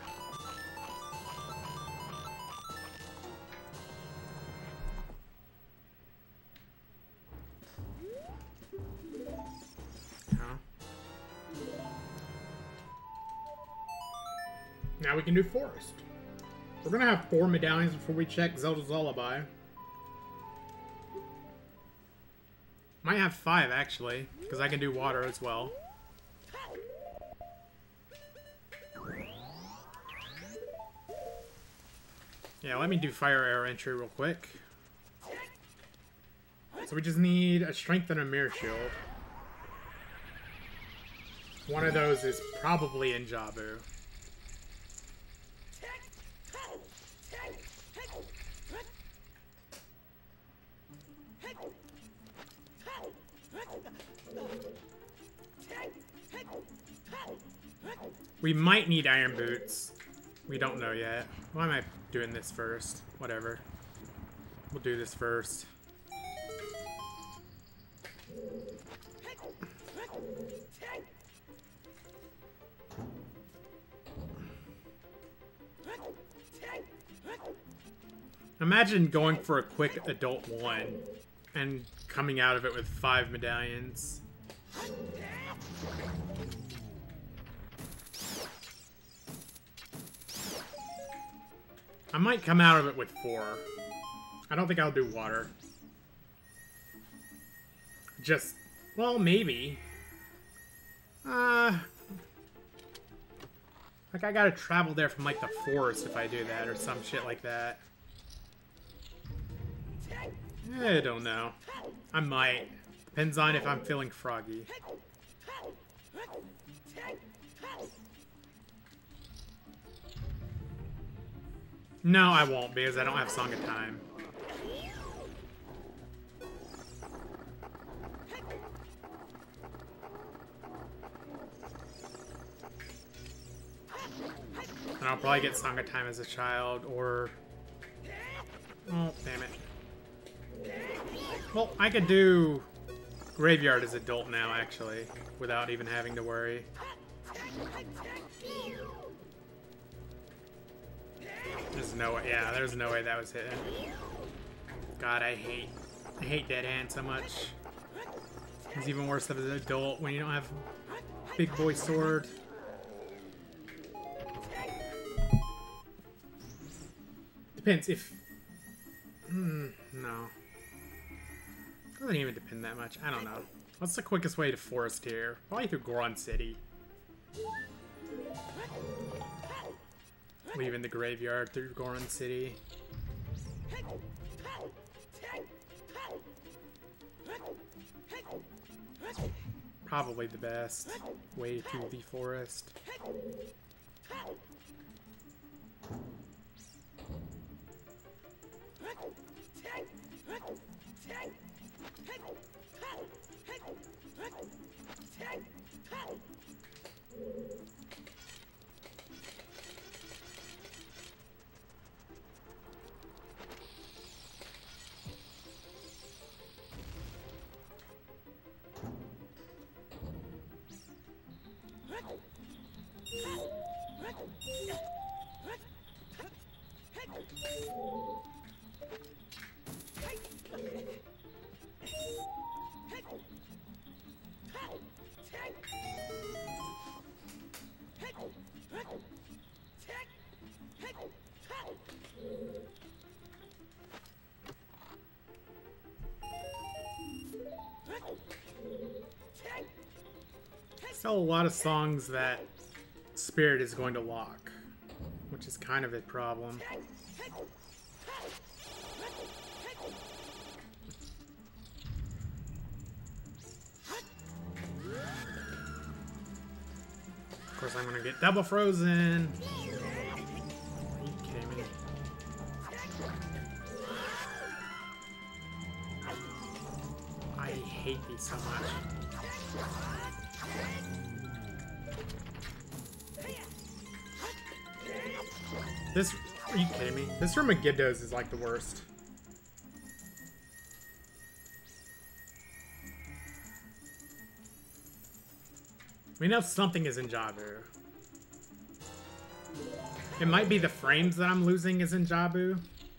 Now we can do forest. We're gonna have 4 medallions before we check Zelda's Lullaby. Might have 5 actually, because I can do water as well. Yeah, let me do fire arrow entry real quick. So we just need a strength and a mirror shield. One of those is probably in Jabu. We might need iron boots. We don't know yet. Why am I doing this first? Whatever. We'll do this first. Imagine going for a quick adult 1 and coming out of it with 5 medallions. I might come out of it with 4. I don't think I'll do water. Just, well, maybe. Like, I gotta travel there from, like, the forest if I do that, or some shit like that. I don't know. I might. Depends on if I'm feeling froggy. No, I won't, because I don't have Song of Time. And I'll probably get Song of Time as a child, or... Oh, damn it. Well, I could do Graveyard as adult now, actually, without even having to worry. There's no way, yeah, there's no way that was hitting. God, I hate Dead Hand so much. It's even worse as an adult when you don't have big boy sword. Depends if... no. Doesn't even depend that much. I don't know. What's the quickest way to forest here? Probably through Goron City. leaving the graveyard through Goron City. Probably the best way to the forest. Still a lot of songs that Spirit is going to lock, which is kind of a problem. Of course, I'm gonna get double frozen. Are you kidding me? I hate these so much. This, are you kidding me? This from Megiddo's is like the worst. We know something is in Jabu. It might be the frames that I'm losing is in Jabu.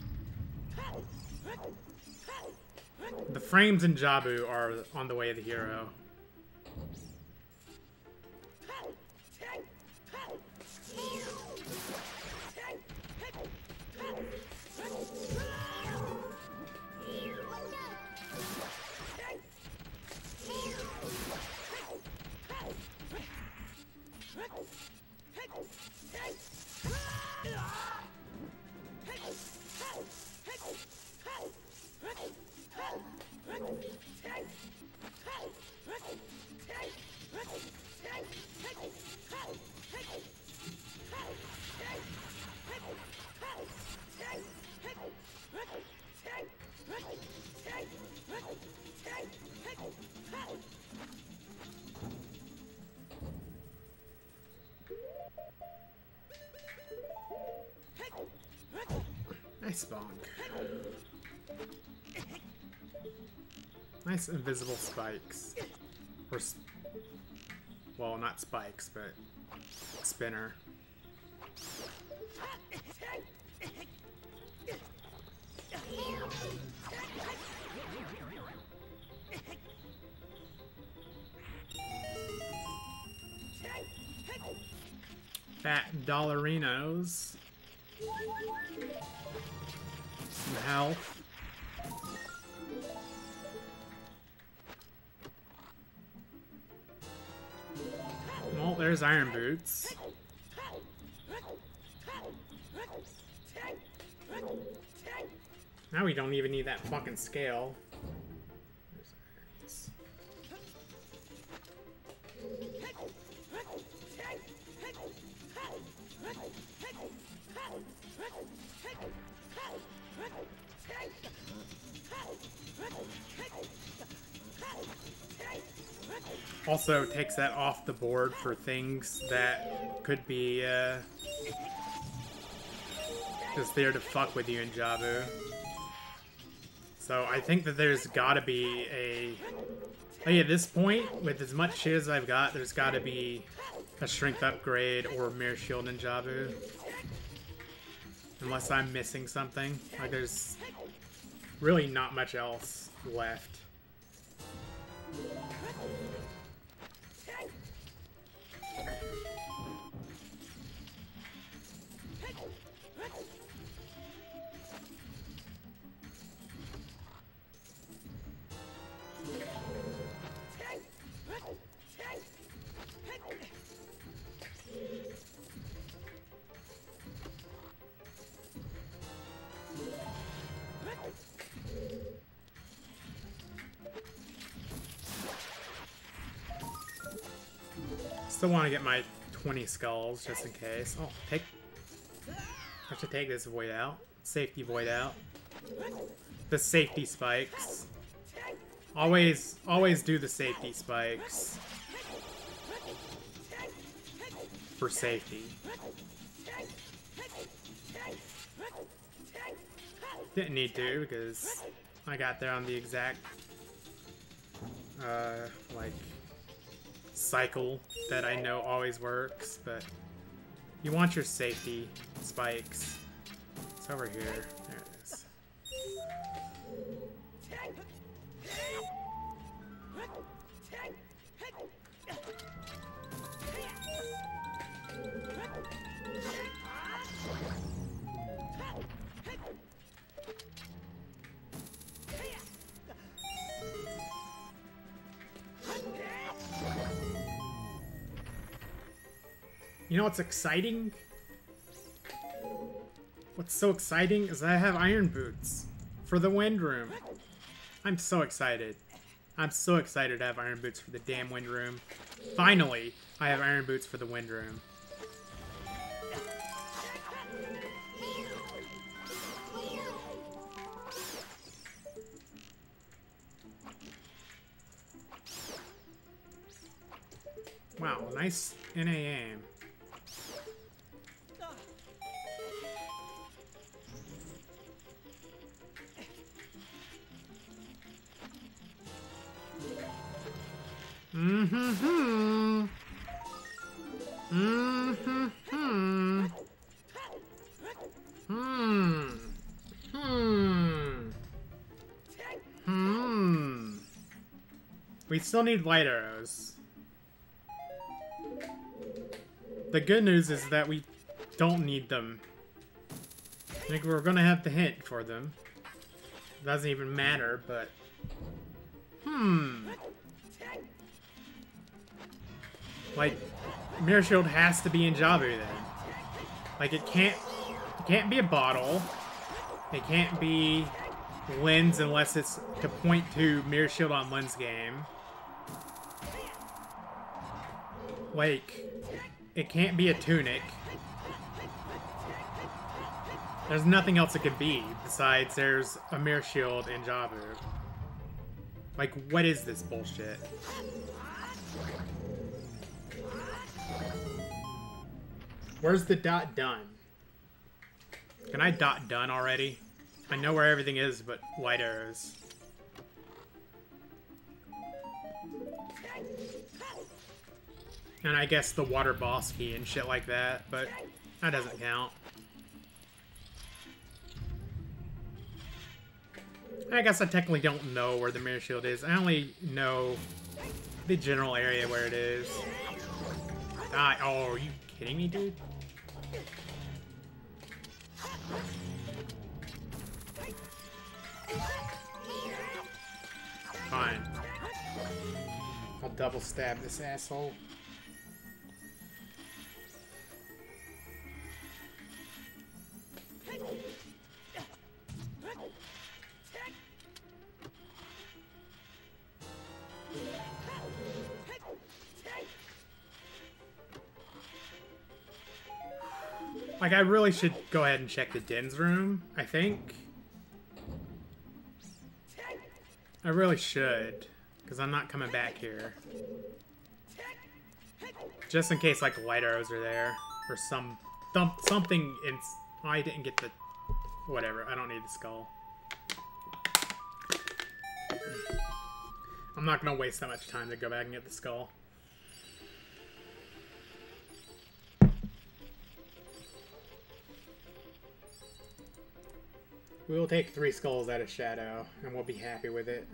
The frames in Jabu are on the way of the hero. Nice bonk. Nice invisible spikes. Or, well, not spikes, but spinner. Fat dollarinos. Some health. Well, there's Iron Boots. Now we don't even need that fucking scale. Also takes that off the board for things that could be just there to fuck with you in Jabu. So I think that there's gotta be a... Like at this point, with as much shit as I've got, there's gotta be a strength upgrade or mirror shield in Jabu. Unless I'm missing something. Like there's really not much else left. Still want to get my 20 skulls just in case. Oh, I have to take this void out. Safety void out. The safety spikes. Always do the safety spikes. For safety. Didn't need to because I got there on the exact like cycle that I know always works, but you want your safety spikes. It's over here. There it is. You know what's exciting? What's so exciting is I have iron boots for the wind room. I'm so excited. I'm so excited to have iron boots for the damn wind room. Finally, I have iron boots for the wind room. Wow, nice NAM. Mm-hmm-hmm. Mm-hmm-hmm. Hmm. Hmm. Hmm. We still need light arrows. The good news is that we don't need them. I think we're gonna have the hint for them. It doesn't even matter, but... Like, Mirror Shield has to be in Jabu then. Like, it can't be a bottle. It can't be Lens unless it's to point to Mirror Shield on Lens game. Like, it can't be a Tunic. There's nothing else it could be besides there's a Mirror Shield in Jabu. Like, what is this bullshit? Where's the dot done? Can I dot done already? I know where everything is but light arrows. And I guess the water boss key and shit like that, but that doesn't count. I guess I technically don't know where the Mirror Shield is. I only know the general area where it is. Oh, are you kidding me, dude? Fine. I'll double stab this asshole. Like, I really should go ahead and check the Den's room, I think. I really should, because I'm not coming back here. Just in case, like, light arrows are there, or something in... Oh, I didn't get the... Whatever, I don't need the skull. I'm not going to waste that much time to go back and get the skull. We'll take 3 skulls out of Shadow, and we'll be happy with it.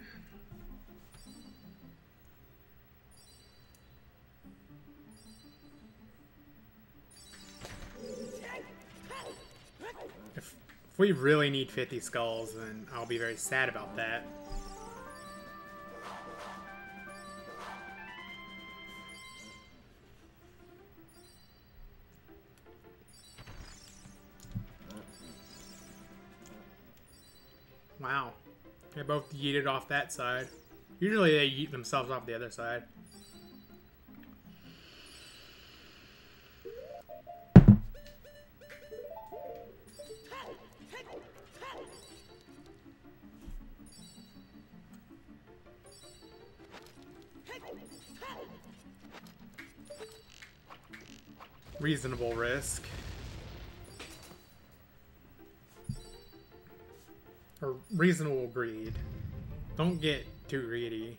If we really need 50 skulls, then I'll be very sad about that. Wow. They both yeeted off that side. Usually they yeet themselves off the other side. reasonable risk. Or reasonable greed. Don't get too greedy.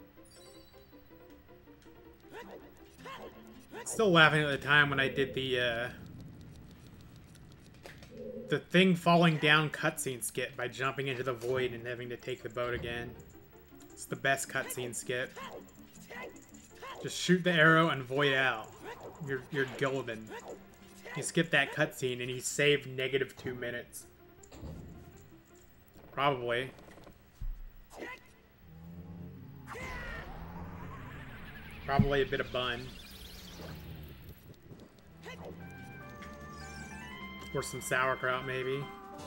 Still laughing at the time when I did the thing falling down cutscene skip by jumping into the void and having to take the boat again. It's the best cutscene skip. Just shoot the arrow and void out. You're golden. You skip that cutscene and you save -2 minutes. Probably. Probably a bit of bun. Or some sauerkraut, maybe.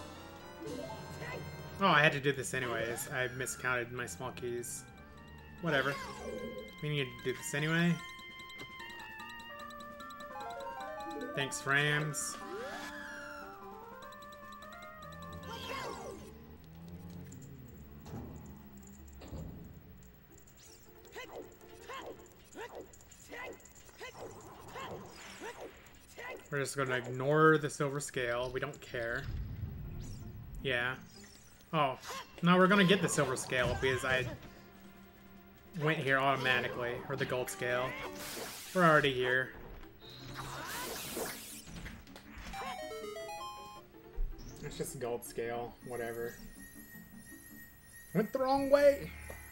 Oh, I had to do this anyways. I miscounted my small keys. Whatever. We need to do this anyway. Thanks, Rams. We're just gonna ignore the silver scale. We don't care. Yeah. Oh. No, we're gonna get the silver scale because I went here automatically. Or the gold scale. We're already here. It's just gold scale. Whatever. Went the wrong way!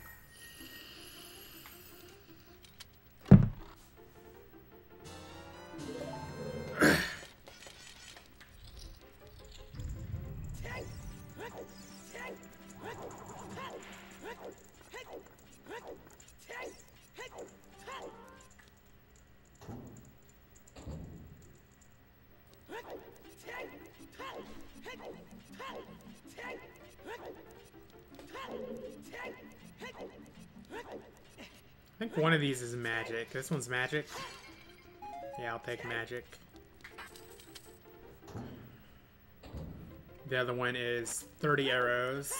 I think one of these is magic. This one's magic. Yeah, I'll take magic. The other one is 30 arrows.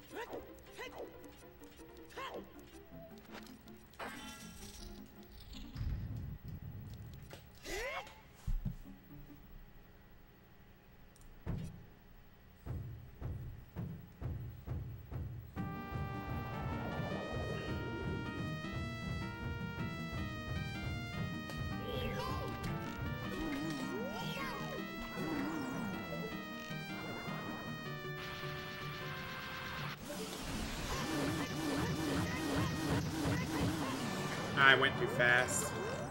I went too fast.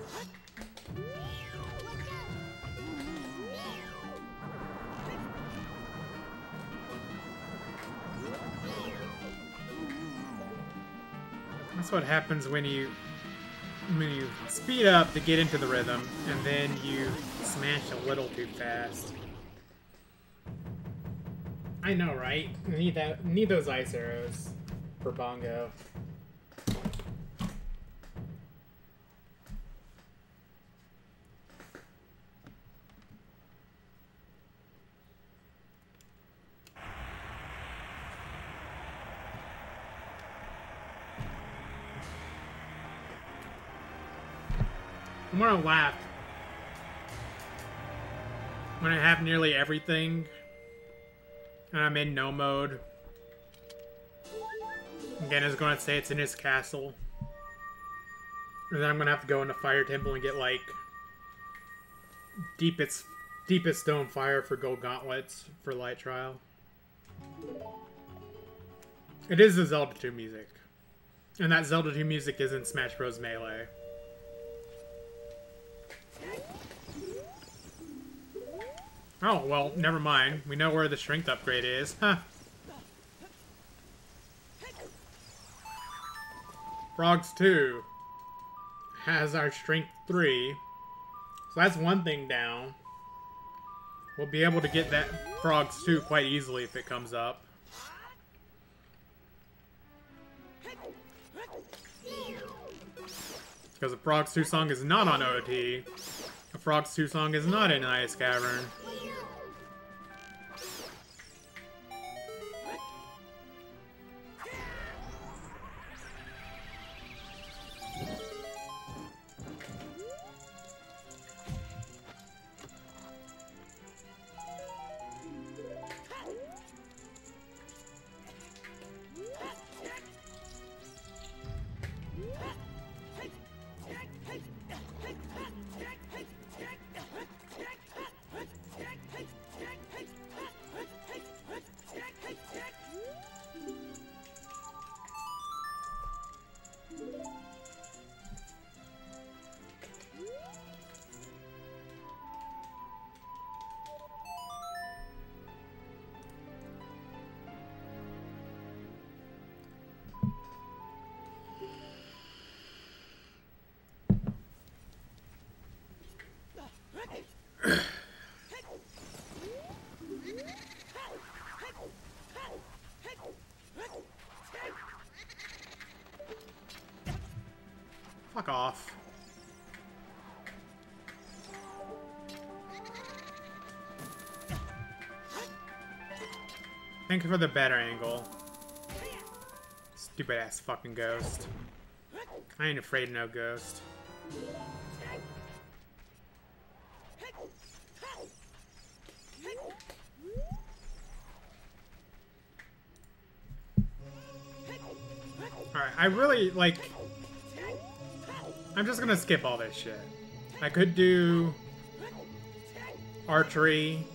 That's what happens when you speed up to get into the rhythm, and then you smash a little too fast. I know, right? Need those ice arrows for Bongo. I'm gonna laugh when I have nearly everything and I'm in no mode. Again, it's gonna say it's in his castle. And then I'm gonna have to go into Fire Temple and get like deepest stone fire for gold gauntlets for light trial. It is the Zelda 2 music. And that Zelda 2 music is in Smash Bros. Melee. Oh, well, never mind. We know where the strength upgrade is. Huh. Frogs 2 has our strength 3. So that's one thing down. We'll be able to get that Frogs 2 quite easily if it comes up. Because a Frogs 2 song is not on OoT. A Frogs 2 song is not in Ice Cavern. Thanks for the better angle. Stupid ass fucking ghost. I ain't afraid of no ghost. Alright, I really, like... I'm just gonna skip all this shit. I could do... archery.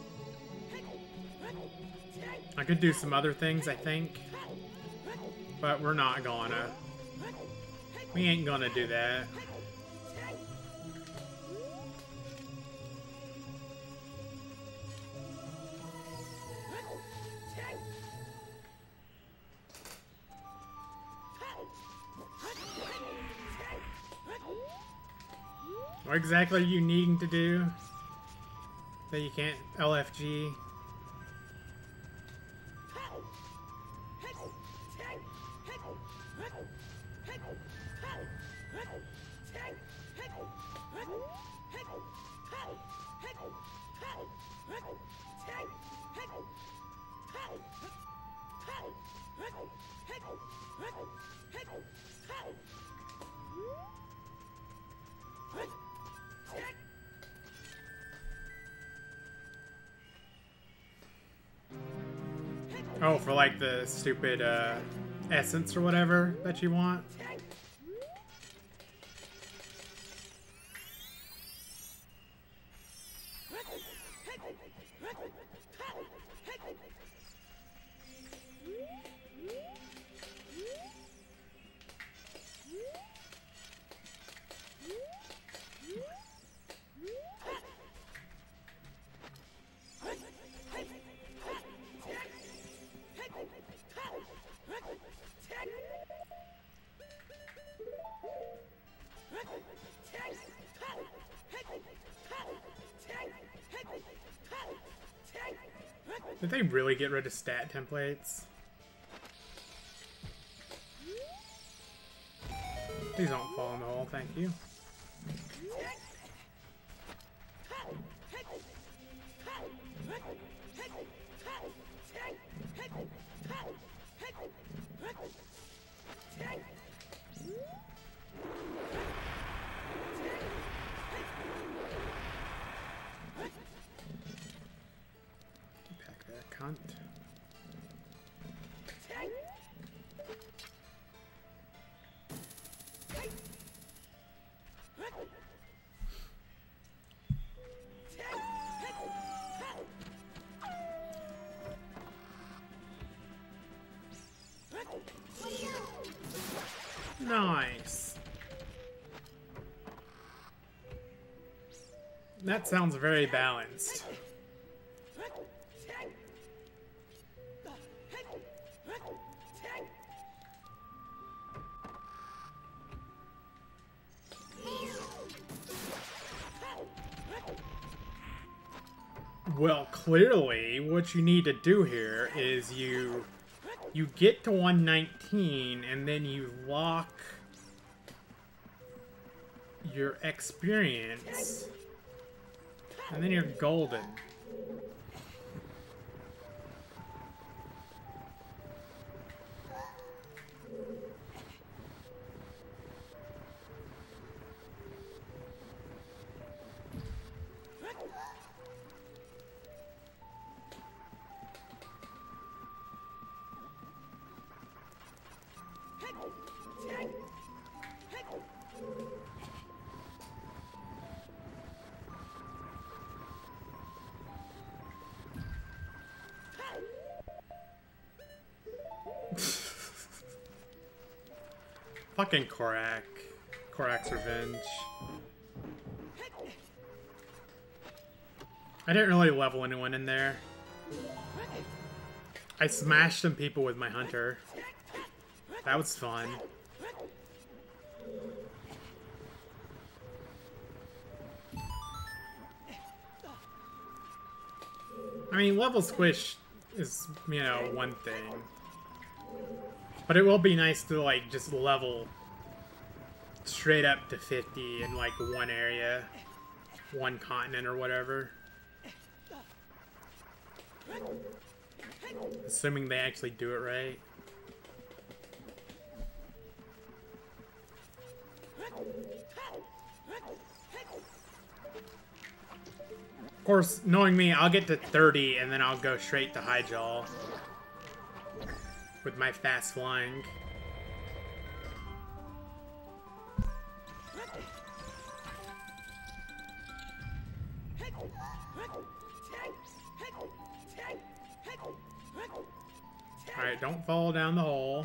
I could do some other things, I think. But we're not gonna. We ain't gonna do that. What exactly are you needing to do that you can't LFG? Oh, for like the stupid essence or whatever that you want? Did they really get rid of stat templates? Please don't fall in the hole, thank you. Cunt. Nice. That sounds very balanced. Well, clearly, what you need to do here is you get to 119, and then you lock your experience, and then you're golden. Fucking Korak. Korak's Revenge. I didn't really level anyone in there. I smashed some people with my hunter. That was fun. I mean, level squish is, you know, one thing. But it will be nice to, like, just level straight up to 50 in, like, one area, one continent or whatever. Assuming they actually do it right. Of course, knowing me, I'll get to 30 and then I'll go straight to high jaw with my fast flying. Alright, don't fall down the hole.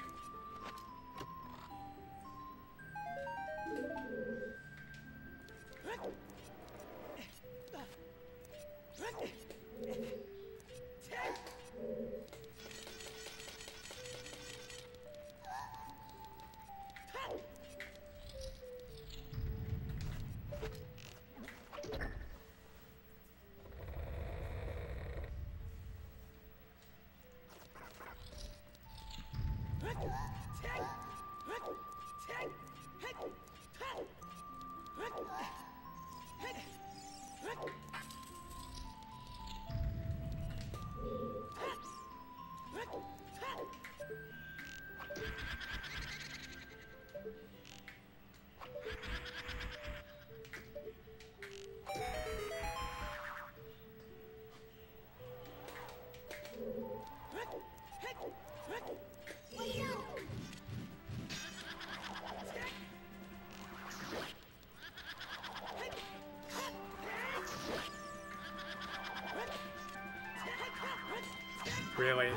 Really?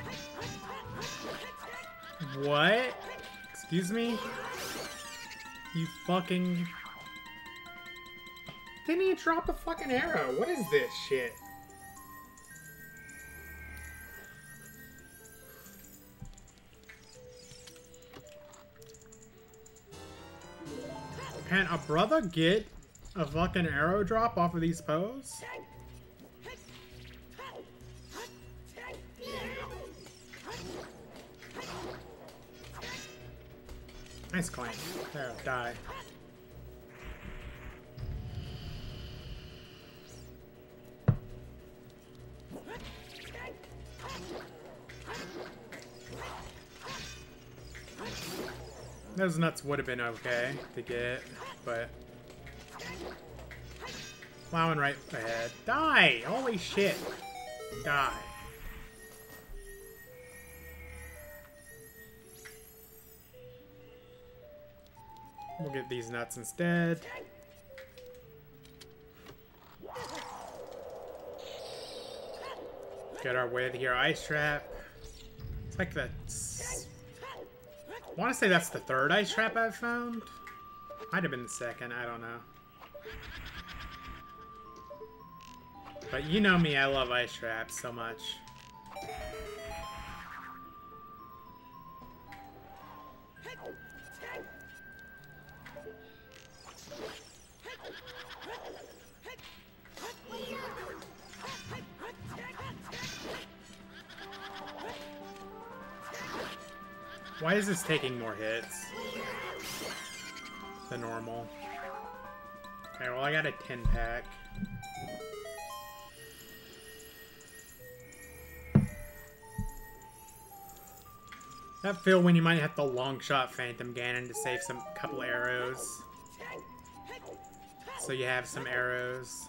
What? Excuse me? You fucking... Didn't he drop a fucking arrow? What is this shit? Can a brother get a fucking arrow drop off of these posts? Nice clank. There, die. Those nuts would have been okay to get, but... Plowing right ahead. Die! Holy shit! Die. We'll get these nuts instead. Get our way here. Ice trap. It's like the... I want to say that's the third ice trap I've found. Might have been the second. I don't know. But you know me. I love ice traps so much. Why is this taking more hits than normal? Okay, well I got a 10-pack. That feel when you might have to long shot Phantom Ganon to save some couple arrows. So you have some arrows.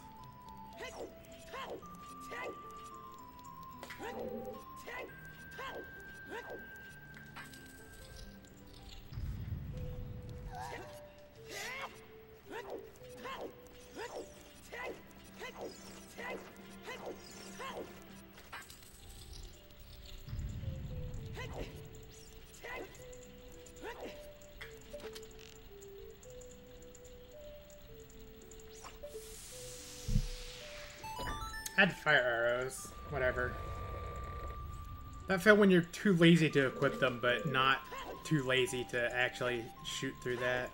Add fire arrows. Whatever. That felt when you're too lazy to equip them, but not too lazy to actually shoot through that.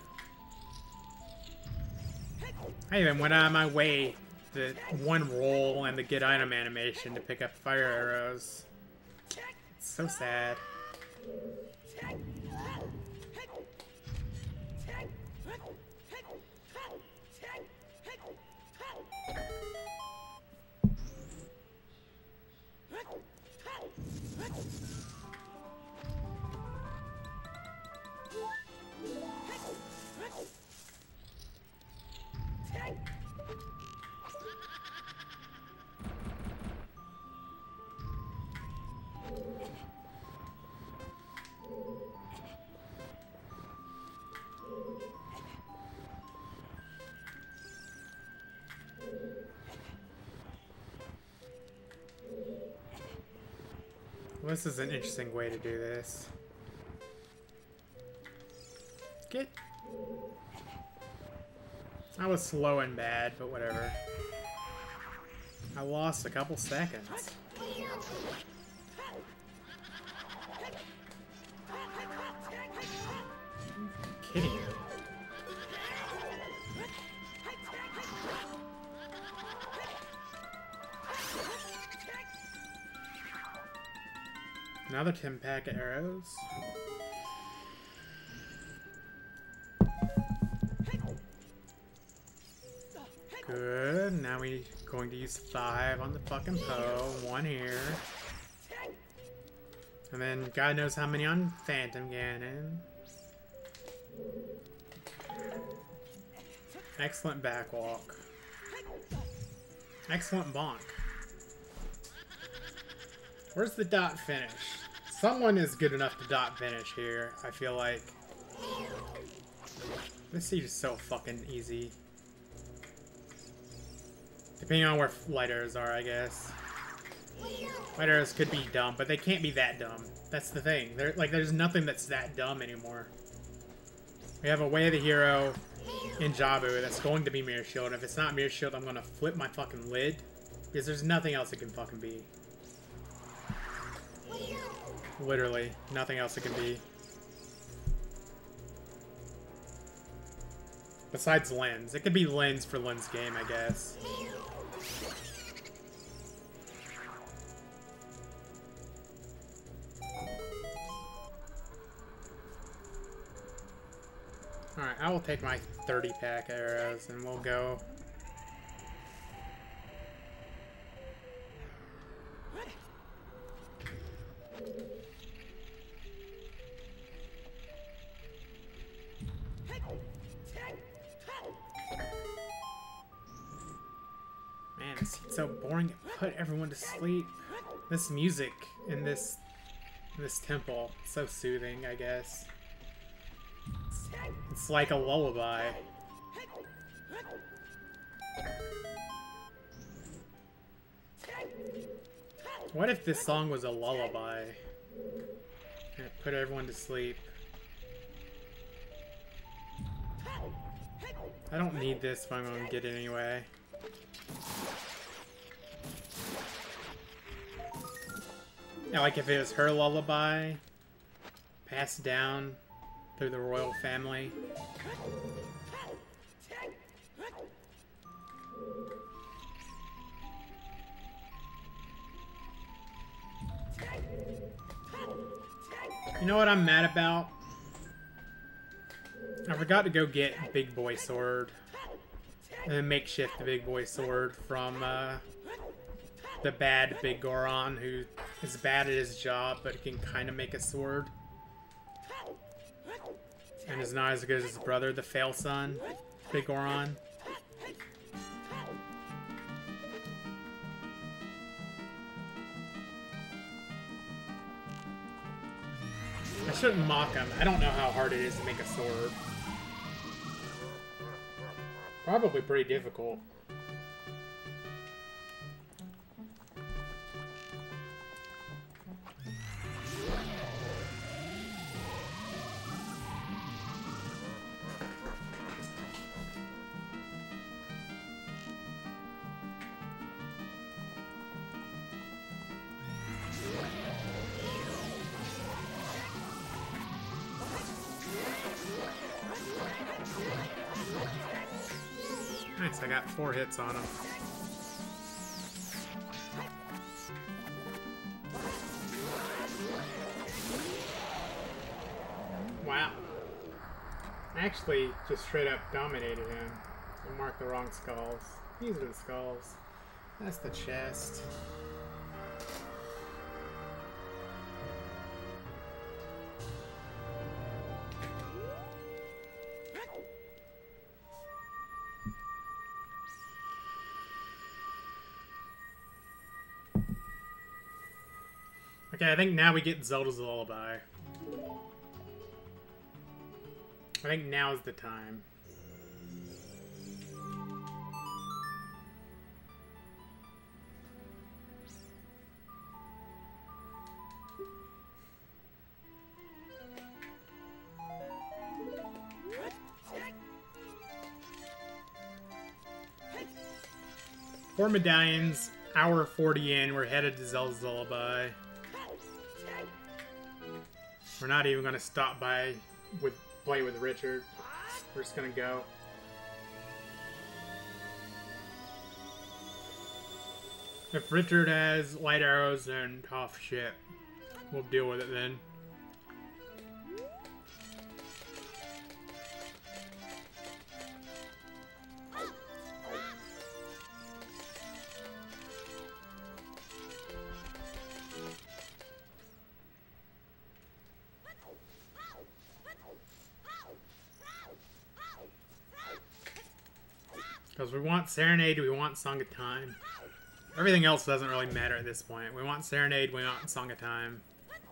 I even went out of my way to one roll and the get item animation to pick up fire arrows. It's so sad. This is an interesting way to do this. Get... I was slow and bad, but whatever. I lost a couple seconds. Kidding me. Another 10 pack of arrows. Good. Now we're going to use 5 on the fucking Poe. 1 here. And then God knows how many on Phantom Ganon. Excellent backwalk. Excellent bonk. Where's the dot finish? Someone is good enough to dot finish here, I feel like. This siege is so fucking easy. Depending on where light arrows are, I guess. Light arrows could be dumb, but they can't be that dumb. That's the thing. There's nothing that's that dumb anymore. We have a Way of the Hero in Jabu that's going to be Mirror Shield, and if it's not Mirror Shield, I'm gonna flip my fucking lid. Because there's nothing else it can fucking be. Literally, nothing else it can be. Besides Lens. It could be Lens for Lens game, I guess. Alright, I will take my 30 pack arrows and we'll go. Man, it's so boring to put everyone to sleep. This music in this temple, so soothing, I guess. It's like a lullaby. What if this song was a lullaby? And it put everyone to sleep. I don't need this if I'm going to get it anyway. Yeah, like if it was her lullaby, passed down through the royal family. You know what I'm mad about? I forgot to go get Big Boy Sword. And then makeshift the Big Boy Sword from the bad Big Goron, who is bad at his job, but can kind of make a sword. And is not as good as his brother, the fail son, Big Goron. I shouldn't mock him. I don't know how hard it is to make a sword. Probably pretty difficult. Nice, I got 4 hits on him. Wow. I actually just straight up dominated him. I marked the wrong skulls. These are the skulls. That's the chest. Okay, I think now we get Zelda's Lullaby. I think now's the time. 4 medallions, hour 40 in, we're headed to Zelda's Lullaby. We're not even gonna stop by play with Richard. We're just gonna go. If Richard has light arrows, then tough shit. We'll deal with it then. Because we want Serenade, we want Song of Time. Everything else doesn't really matter at this point. We want Serenade, we want Song of Time.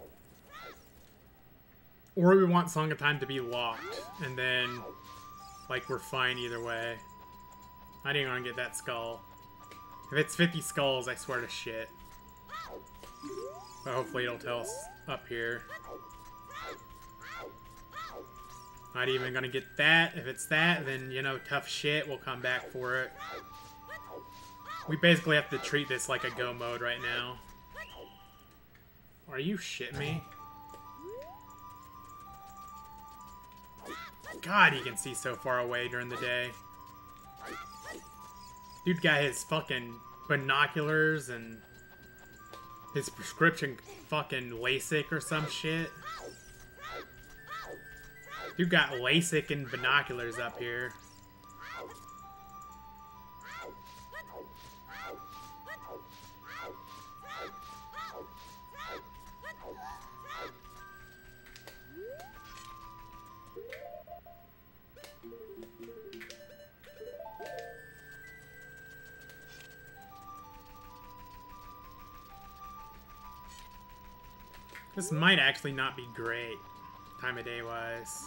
Or we want Song of Time to be locked, and then, like, we're fine either way. I didn't want to get that skull. If it's 50 skulls, I swear to shit. But hopefully it'll tell us up here. Not even gonna get that. If it's that, then, you know, tough shit, we'll come back for it. We basically have to treat this like a go mode right now. Are you shitting me? God, he can see so far away during the day. Dude got his fucking binoculars and his prescription fucking LASIK or some shit. Dude got LASIK and binoculars up here. This might actually not be great, time of day wise.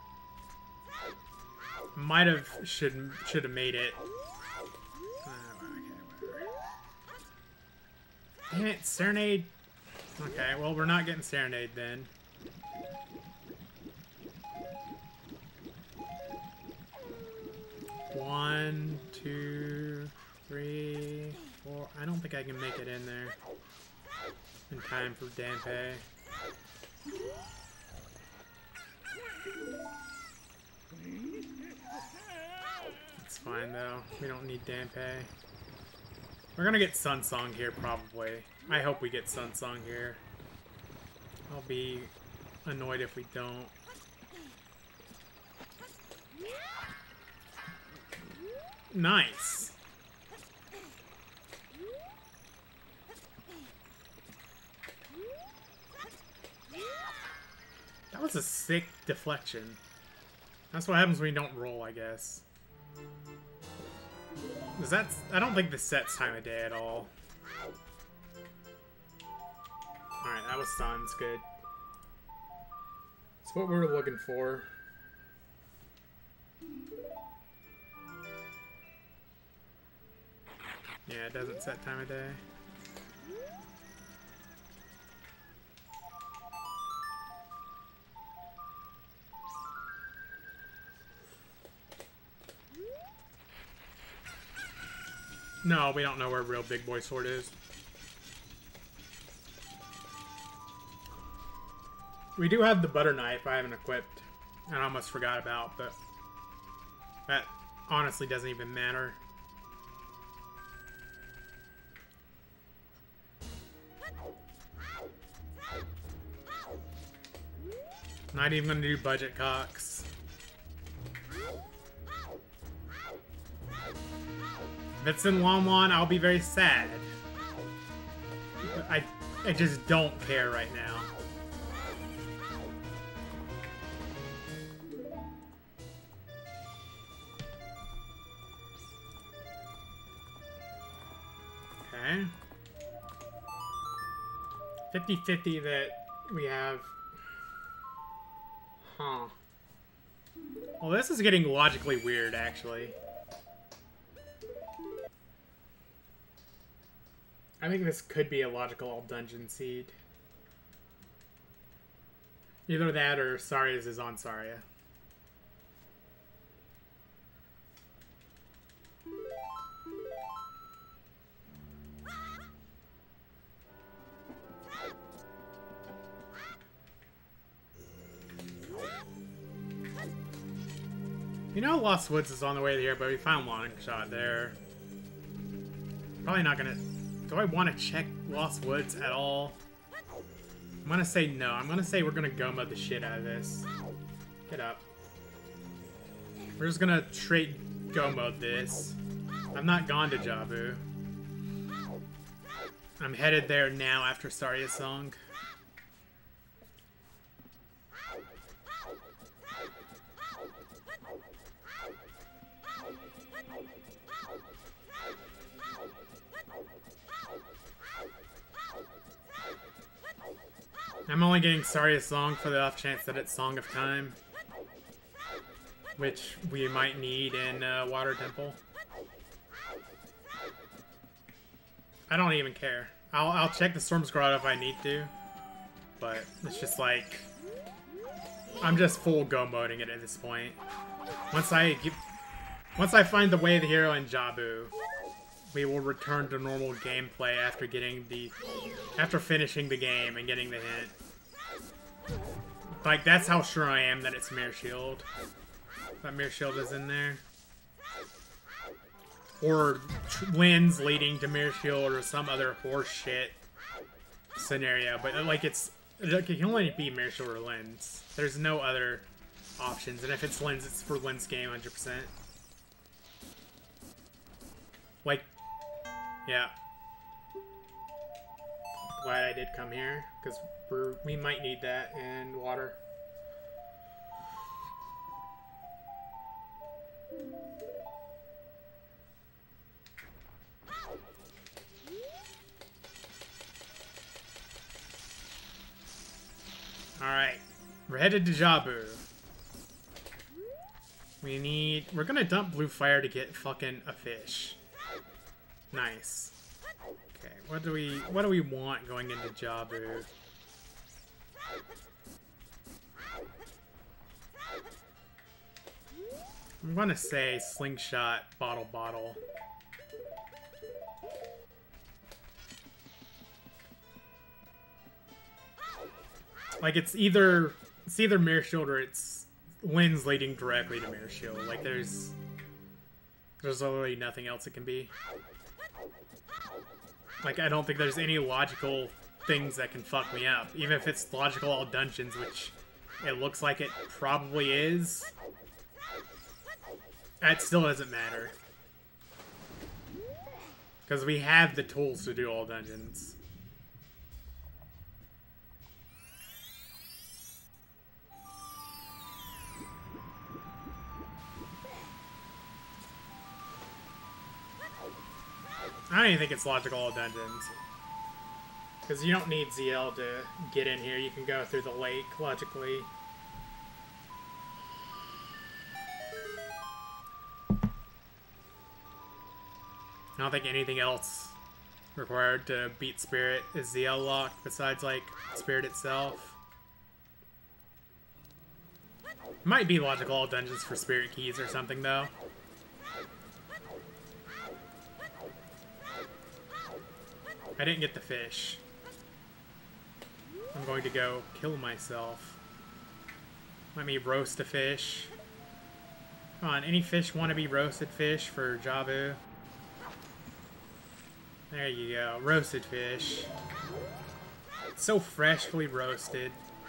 Might have should have made it. Okay, whatever. Damn it, Serenade. Okay, well we're not getting Serenade then. One, two, three, four. I don't think I can make it in there in time for Danpei. It's fine though. We don't need Danpei. We're gonna get Sun Song here probably. I hope we get Sun Song here. I'll be annoyed if we don't. Nice. That was a sick deflection. That's what happens when you don't roll, I guess. Is that? I don't think this sets time of day at all. Alright, that was Sun's good. That's what we were looking for. Yeah, it doesn't set time of day. No, we don't know where real Big Boy Sword is. We do have the butter knife I haven't equipped. And I almost forgot about, but that honestly doesn't even matter. Not even gonna do budget cocks. If it's in Lon Lon, I'll be very sad. But I just don't care right now. Okay. 50-50 that we have. Huh. Well, this is getting logically weird, actually. I think this could be a logical dungeon seed. Either that or Saria's is on Saria. You know Lost Woods is on the way here, but we found Long Shot there. Probably not gonna... Do I want to check Lost Woods at all? I'm gonna say no. I'm gonna say we're gonna go-mode the shit out of this. Get up. We're just gonna straight go-mode this. I'm not gone to Jabu. I'm headed there now after Starya Song. I'm only getting Starya Song for the off chance that it's Song of Time, which we might need in Water Temple. I don't even care. I'll check the Storm's Grotto if I need to, but it's just like I'm just full go moding it at this point. Once I find the way of the hero in Jabu, we will return to normal gameplay after finishing the game and getting the hint. Like, that's how sure I am that it's Mirror Shield. That Mirror Shield is in there. Or lens leading to Mirror Shield or some other horse shit scenario. But, like, it can only be Mirror Shield or lens. There's no other options. And if it's lens, it's for lens game 100%. Like, yeah. Glad I did come here, because we might need that in water. Alright. We're headed to Jabu. We're gonna dump blue fire to get fucking a fish. Nice. Okay, what do we want going into Jabu? I'm gonna say slingshot, bottle. Like it's either Mirror Shield or it's lens leading directly to Mirror Shield. Like there's literally nothing else it can be. Like, I don't think there's any logical things that can fuck me up. Even if it's logical all dungeons, which it looks like it probably is. That still doesn't matter. Because we have the tools to do all dungeons. I don't even think it's logical all dungeons. Because you don't need ZL to get in here. You can go through the lake, logically. I don't think anything else required to beat Spirit is ZL locked, besides, like, Spirit itself. Might be logical all dungeons for Spirit keys or something, though. I didn't get the fish. I'm going to go kill myself. Let me roast a fish. Come on, any fish want to be roasted fish for Jabu? There you go, roasted fish. It's so freshly roasted.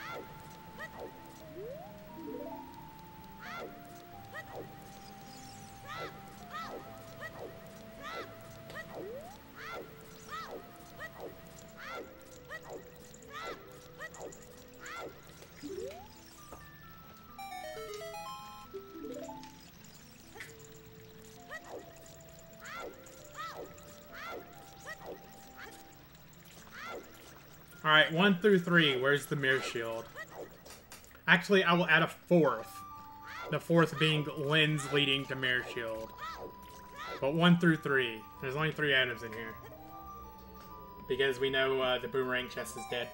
Alright, 1 through 3, where's the Mirror Shield? Actually, I will add a 4th. The 4th being lens leading to Mirror Shield. But 1 through 3. There's only 3 items in here. Because we know the boomerang chest is dead.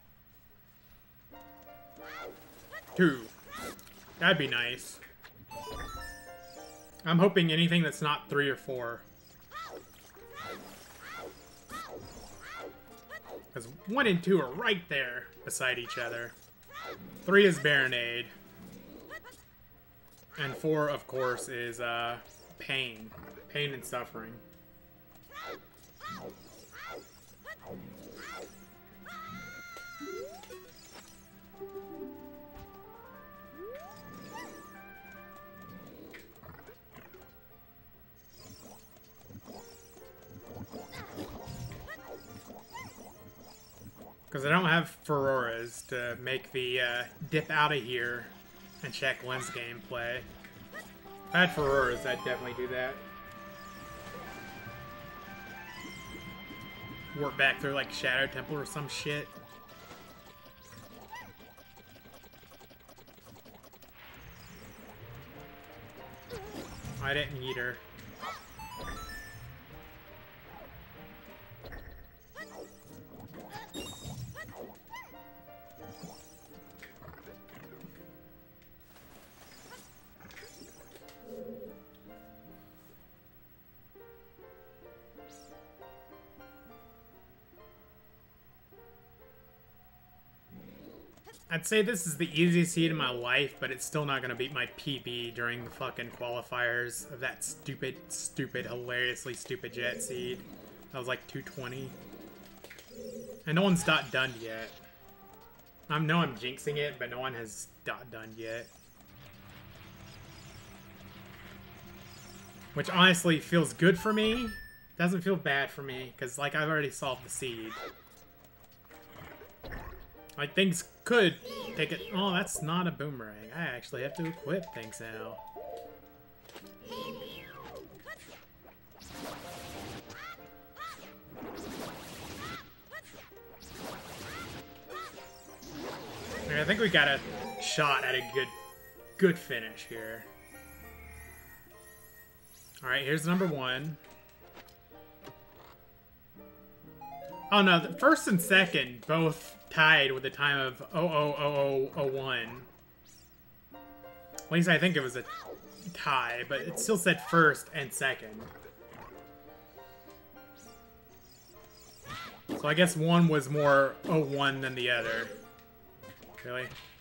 2. That'd be nice. I'm hoping anything that's not 3 or 4. Because 1 and 2 are right there beside each other. 3 is Baronade. And 4, of course, is pain. Pain and suffering. Because I don't have Ferroras to make the dip out of here and check Lynn's gameplay. If I had Ferroras, I'd definitely do that. Work back through like Shadow Temple or some shit. I didn't eat her. I'd say this is the easiest seed in my life, but it's still not going to beat my PB during the fucking qualifiers of that stupid, hilariously stupid jet seed. That was like 220. And no one's dot done yet. I know I'm jinxing it, but no one has dot done yet. Which honestly feels good for me. Doesn't feel bad for me, because like I've already solved the seed. Like, things could take it... Oh, that's not a boomerang. I actually have to equip things now. I think we got a shot at a good finish here. Alright, here's number 1. Oh no, the first and second both tied with a time of 0.00001. At least I think it was a tie, but it still said first and second. So I guess one was more 01 than the other. Really?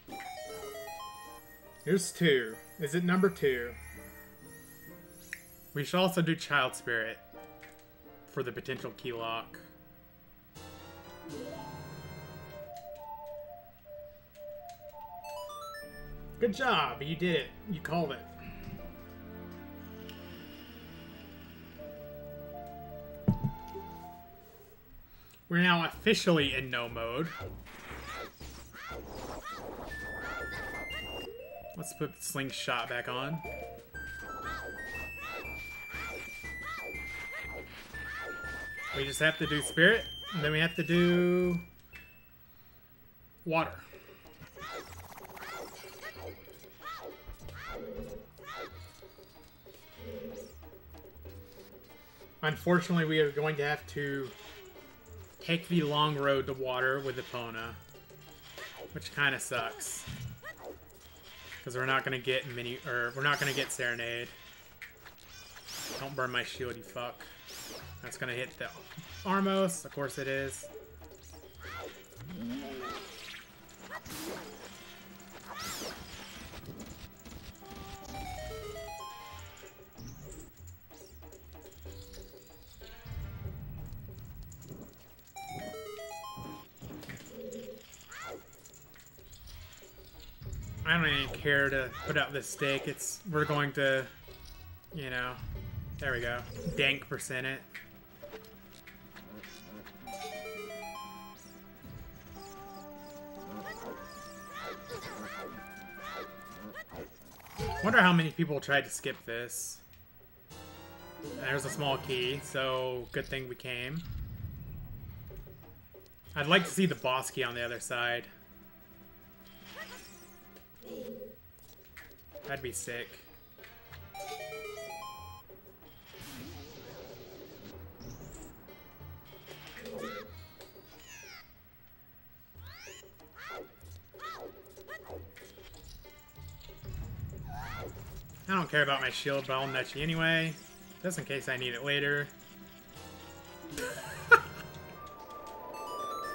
Here's 2. Is it number 2? We should also do Child Spirit for the potential key lock. Good job, you did it. You called it. We're now officially in no mode. Let's put the slingshot back on. We just have to do spirit, and then we have to do water. Unfortunately, we are going to have to take the long road to water with Epona, which kind of sucks. Because we're not going to get we're not going to get Serenade. Don't burn my shield, you fuck. That's going to hit the Armos, of course it is. I don't even care to put out this stake. We're going to, you know, there we go. Dank percent it. Wonder how many people tried to skip this. There's a small key, so good thing we came. I'd like to see the boss key on the other side. That'd be sick. I don't care about my shield, but I'll nudge you anyway, just in case I need it later.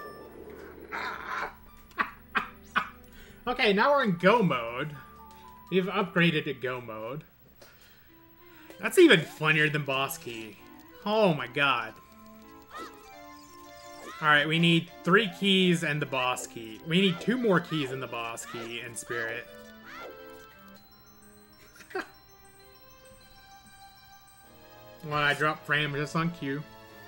Okay, now we're in go mode. We've upgraded to Go mode. That's even funnier than boss key. Oh my god. Alright, we need 3 keys and the boss key. We need 2 more keys and the boss key in Spirit. Well, I dropped frame just on cue.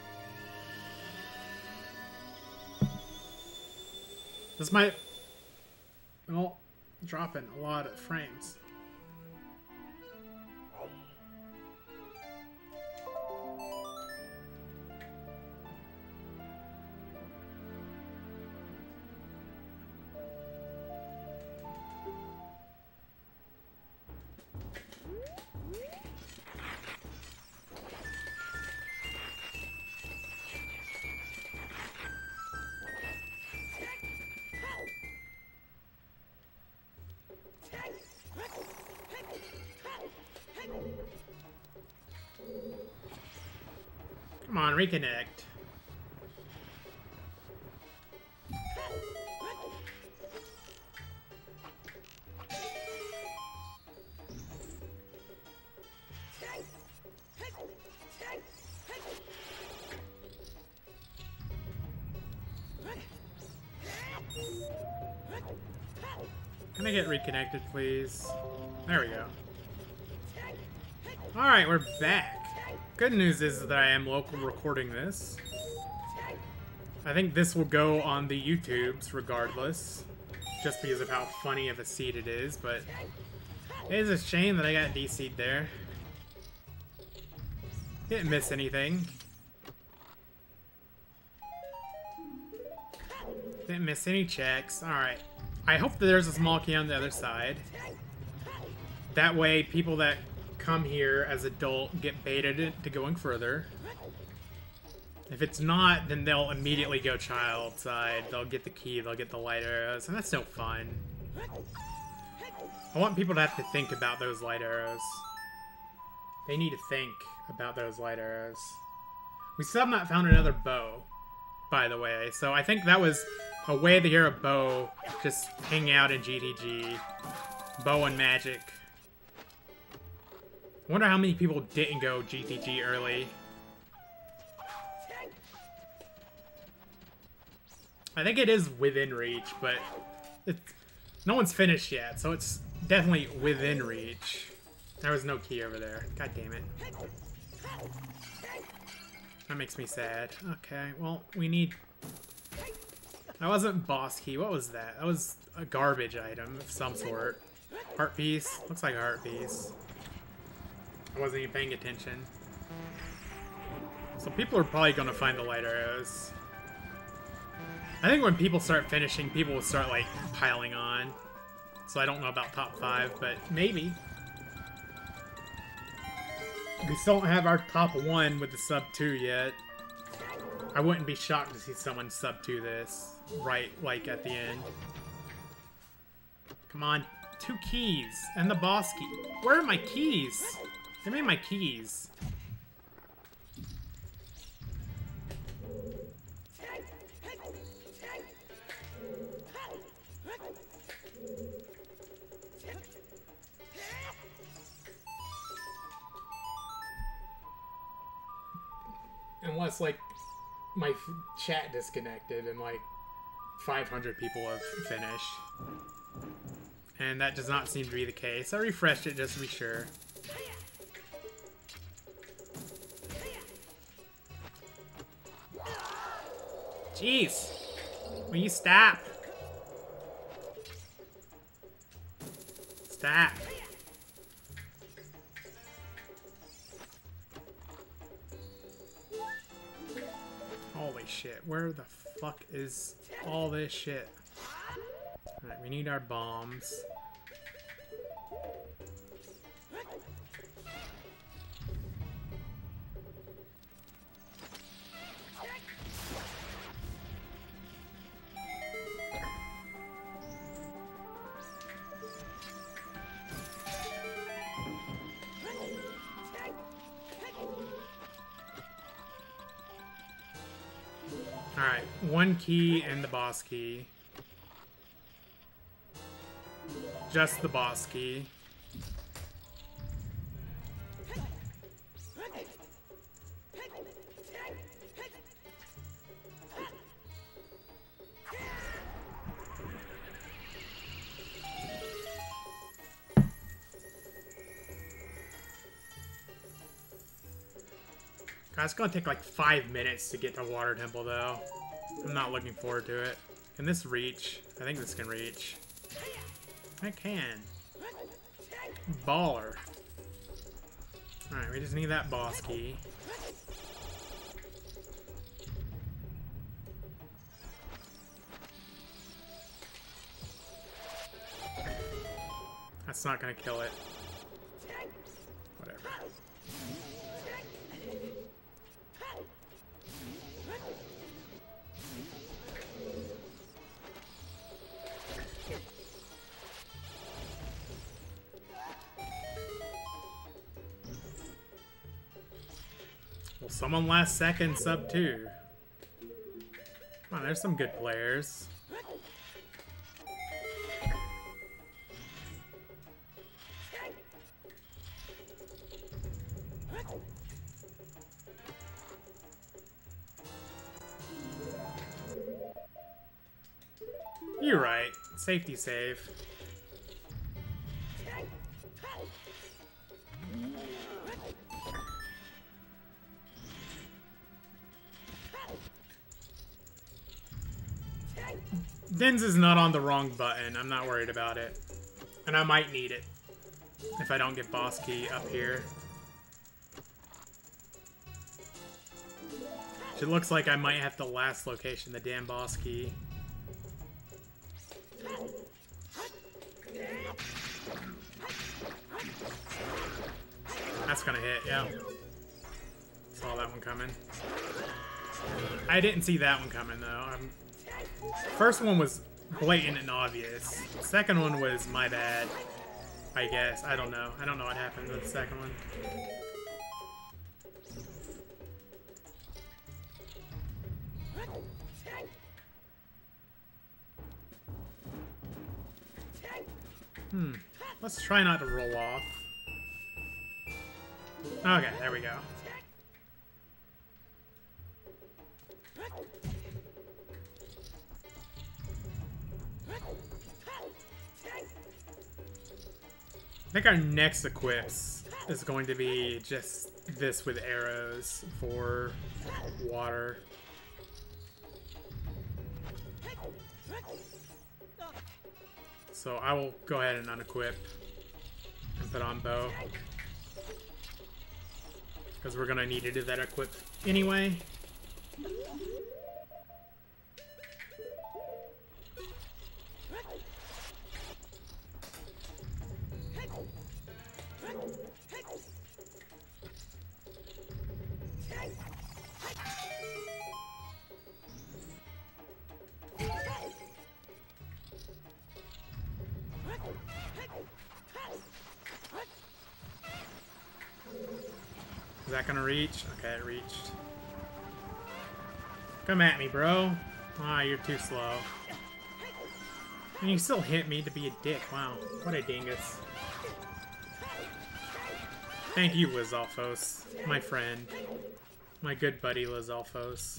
This might... well, dropping a lot of frames. Come on, reconnect. Can I get reconnected, please? There we go. Alright, we're back. Good news is that I am local recording this. I think this will go on the YouTubes regardless, just because of how funny of a seed it is, but it is a shame that I got DC'd there. Didn't miss anything. Didn't miss any checks. Alright. I hope that there's a small key on the other side. That way, people that come here as adult get baited into going further. If it's not, then they'll immediately go child side. They'll get the key, they'll get the light arrows, and that's no fun. I want people to have to think about those light arrows. They need to think about those light arrows. We still have not found another bow, by the way, so I think that was a way to hear a bow just hang out in GTG. Bow and magic. I wonder how many people didn't go GTG early. I think it is within reach, but no one's finished yet, so it's definitely within reach. There was no key over there. God damn it. That makes me sad. Okay, well, we need... That wasn't boss key. What was that? That was a garbage item of some sort. Heart piece? Looks like a heart piece. I wasn't even paying attention. So people are probably going to find the light arrows. I think when people start finishing, people will start, like, piling on. So I don't know about top 5, but maybe. We still don't have our top 1 with the sub 2 yet. I wouldn't be shocked to see someone sub 2 this, right, like, at the end. Come on. 2 keys, and the boss key. Where are my keys? Give me my keys. Unless, like, my chat disconnected and, like, 500 people have finished. And that does not seem to be the case. I refreshed it just to be sure. Jeez! Will you stop? Stop. Holy shit, where the fuck is all this shit? Alright, we need our bombs. Alright, 1 key and the boss key. Just the boss key. It's gonna take like 5 minutes to get to Water Temple, though. I'm not looking forward to it. Can this reach? I think this can reach. It can. Baller. Alright, we just need that boss key. That's not gonna kill it. Whatever. Well, someone last second sub 2. Come on, there's some good players. You're right. Safety save. Dens is not on the wrong button. I'm not worried about it. And I might need it if I don't get boss key up here. It looks like I might have the last location, the damn boss key. That's gonna hit, yeah. Saw that one coming. I didn't see that one coming, though. First one was blatant and obvious. Second one was my bad, I guess. I don't know. I don't know what happened with the second one. Let's try not to roll off. Okay, there we go. I think our next equips is going to be just this with arrows for water. So I will go ahead and unequip and put on bow. Because we're gonna need to do that equip anyway. Is that gonna reach? Okay, it reached. Come at me, bro. Ah, you're too slow. And you still hit me to be a dick. Wow, what a dingus. Thank you, Lizalfos, my friend. My good buddy, Lizalfos.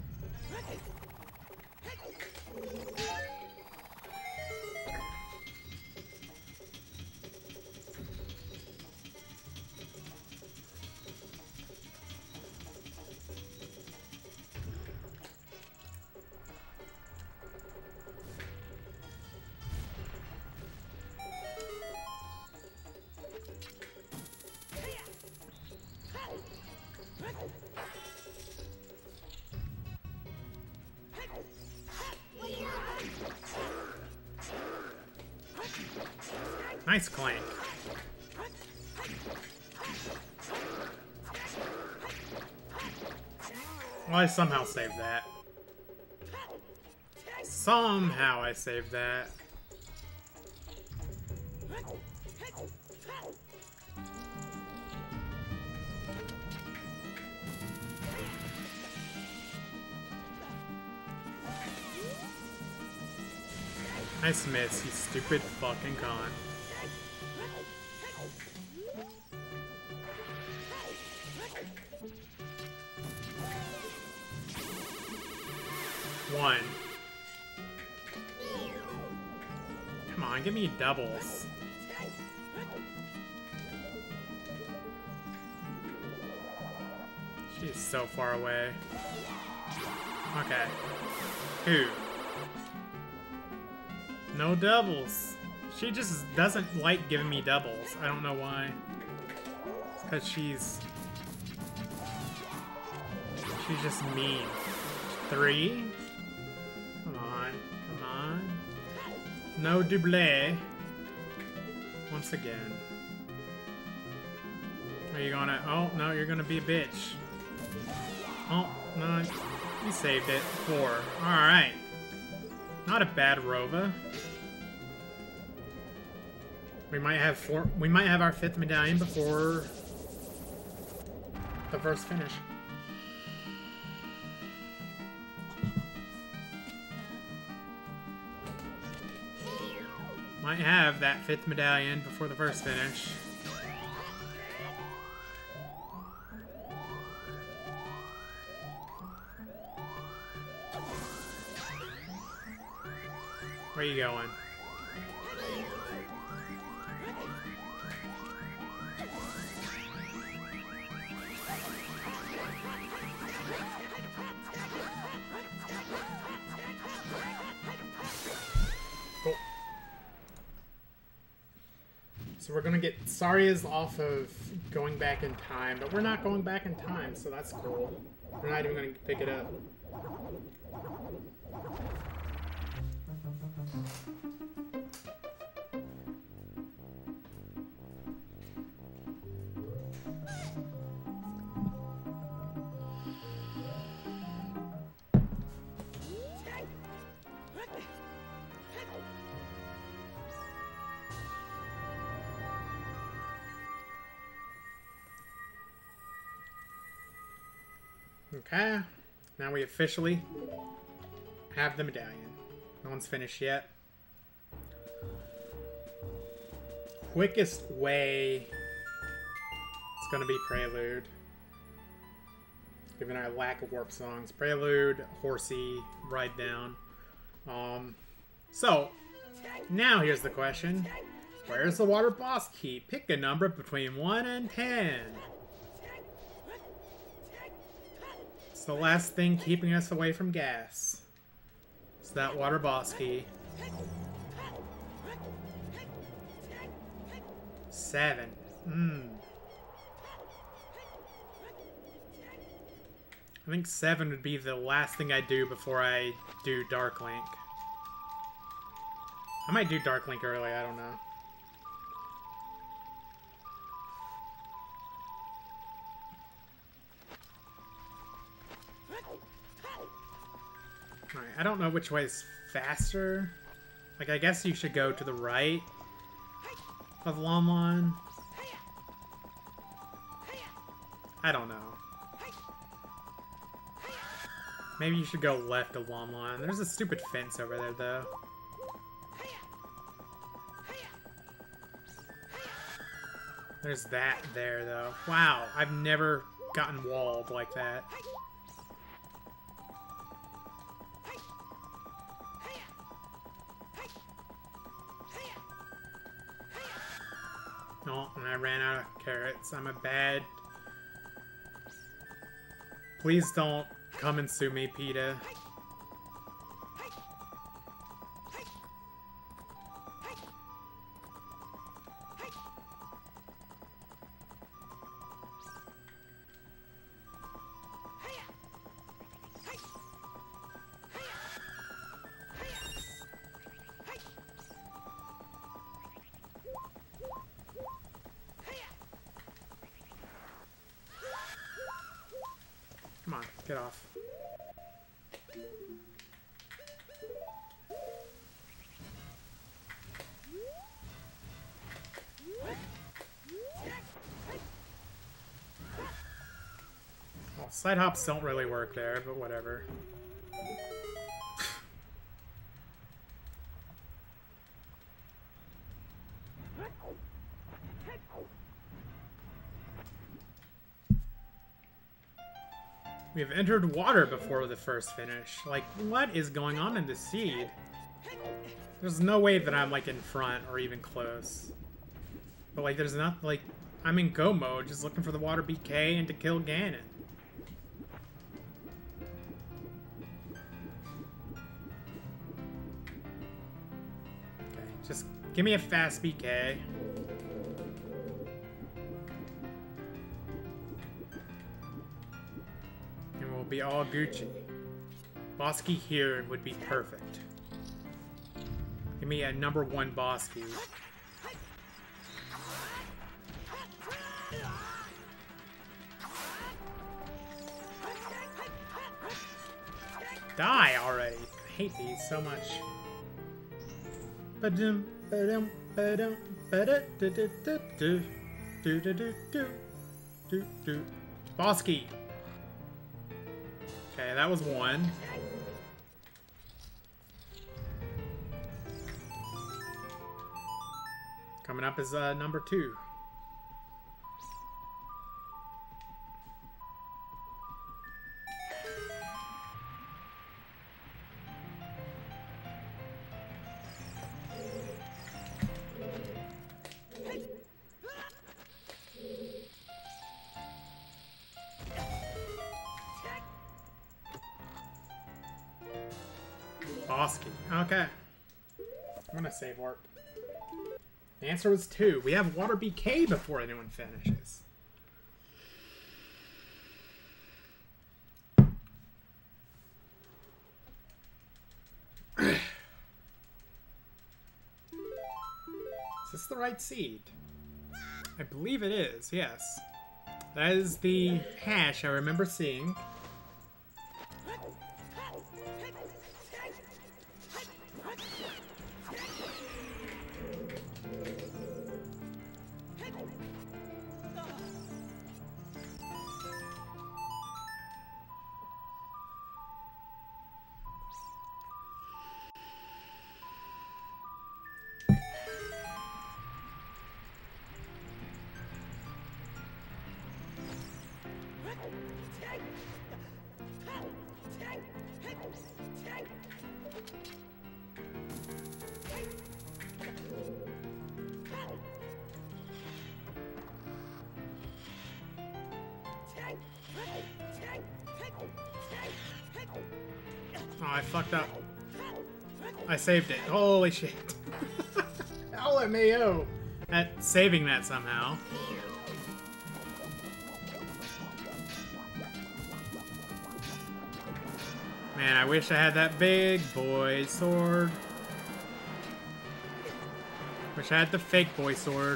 Nice clank. Well, I somehow saved that. Somehow I saved that. Nice miss, you stupid fucking con. One. Come on, give me doubles. She's so far away. Okay. Ooh. No doubles. She just doesn't like giving me doubles. I don't know why. It's because she's just mean. 3. Come on. Come on. No double. Once again. Are you gonna... Oh, no, you're gonna be a bitch. Oh, no. You saved it. 4. Alright. Not a bad Rova. We might have 4... We might have our 5th medallion before the first finish. Might have that 5th medallion before the first finish. Where are you going? Cool. So we're gonna get Saria's off of going back in time, but we're not going back in time, so that's cool. We're not even gonna pick it up. Okay, now we officially have the medallion. No one's finished yet. Quickest way is going to be Prelude. Given our lack of warp songs. Prelude, Horsey, Ride Down. So, now here's the question. Where's the water boss key? Pick a number between 1 and 10. It's the last thing keeping us away from gas. It's that water boss key. 7. I think 7 would be the last thing I do before I do Dark Link. I might do Dark Link early, I don't know. Alright, I don't know which way is faster. Like, I guess you should go to the right of Lon Lon. I don't know. Maybe you should go left of Lon Lon. There's a stupid fence over there, though. There's that there, though. Wow, I've never gotten walled like that. Oh, and I ran out of carrots. I'm a bad... Please don't come and sue me, PETA. Come on, get off. Well, side hops don't really work there, but whatever. We have entered water before the first finish. Like, what is going on in this seed? There's no way that I'm, like, in front or even close. But, like, there's not, like, I'm in go mode, just looking for the water BK and to kill Ganon. Just give me a fast BK. And we'll be all Gucci. Bosky here would be perfect. Give me a #1 Bosky. Die already. I hate these so much. Ba-dum, ba-dum, ba-dum, ba-da-da-da-da-do. Do-do-do-do. Bosky. Okay, that was 1. Coming up is #2. Bosky. Okay. I'm gonna save warp. The answer was 2. We have water BK before anyone finishes. Is this the right seed? I believe it is, yes. That is the hash I remember seeing. Oh, I fucked up. I saved it. Holy shit. LMAO at saving that somehow. Man, I wish I had that big boy sword. Wish I had the fake boy sword.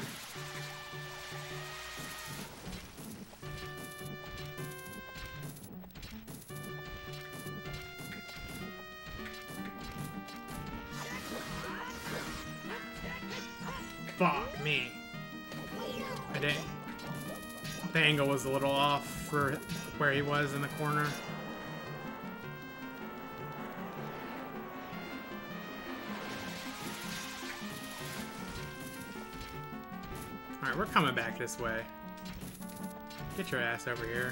Fuck me. I didn't. The angle was a little off for where he was in the corner. Alright, we're coming back this way. Get your ass over here.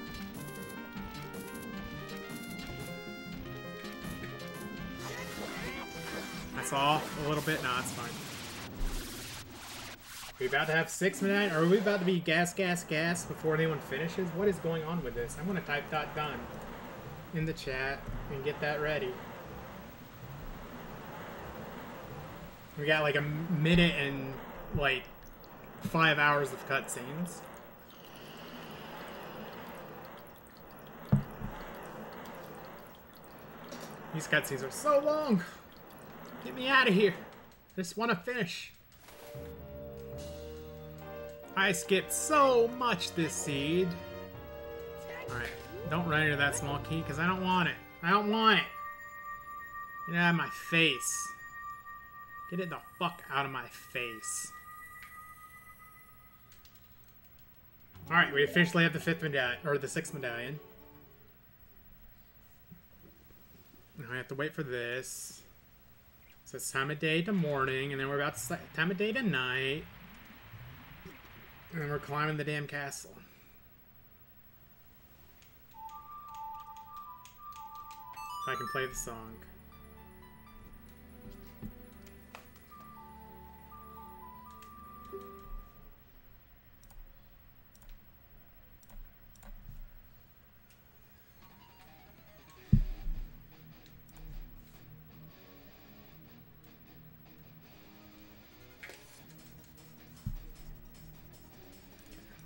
That's off a little bit. No, it's fine. Are we about to have 6 medallions? Or are we about to be gas before anyone finishes? What is going on with this? I'm going to type .done in the chat and get that ready. We got like a minute and like 5 hours of cutscenes. These cutscenes are so long. Get me out of here. I just want to finish. I skipped so much this seed. Alright, don't run into that small key because I don't want it. I don't want it. Get out of my face. Get it the fuck out of my face. Alright, we officially have the 5th medallion, or the 6th medallion. Now I have to wait for this. So it's time of day to morning, and then we're about to time of day to night. And then we're climbing the damn castle. If I can play the song.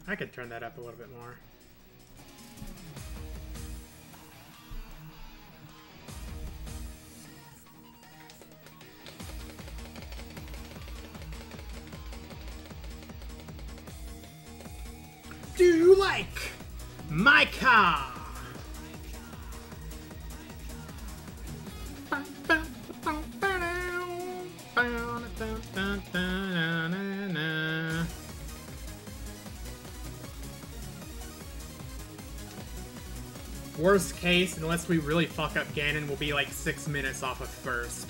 I could turn that up a little bit more. Do you like my car? Worst case, unless we really fuck up Ganon, will be like 6 minutes off of first.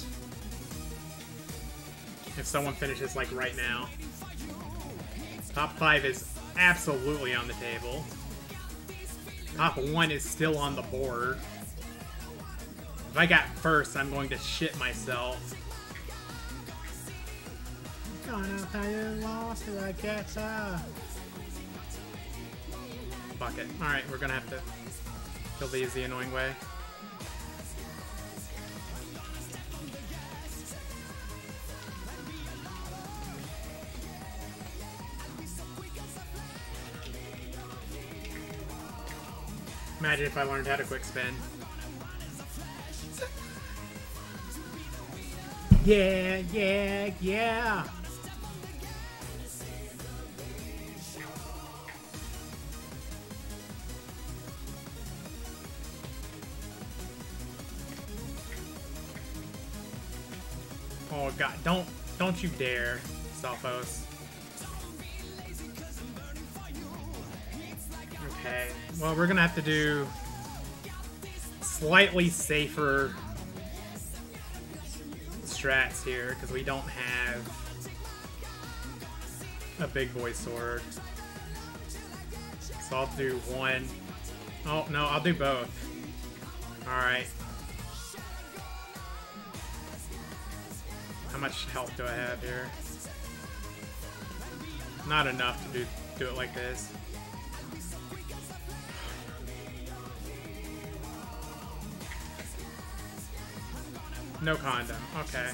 If someone finishes like right now. Top 5 is absolutely on the table. Top 1 is still on the board. If I got first, I'm going to shit myself. Don't know how you lost it, I guess. Fuck it. Alright, we're gonna have to kill these the annoying way. Imagine if I learned how to quick spin. Yeah, yeah, yeah! Oh god, don't you dare, Sophos. Okay, well we're gonna have to do slightly safer strats here, because we don't have a big boy sword. So I'll do one. Oh no, I'll do both. Alright. How much health do I have here? Not enough to do it like this. No condom. Okay.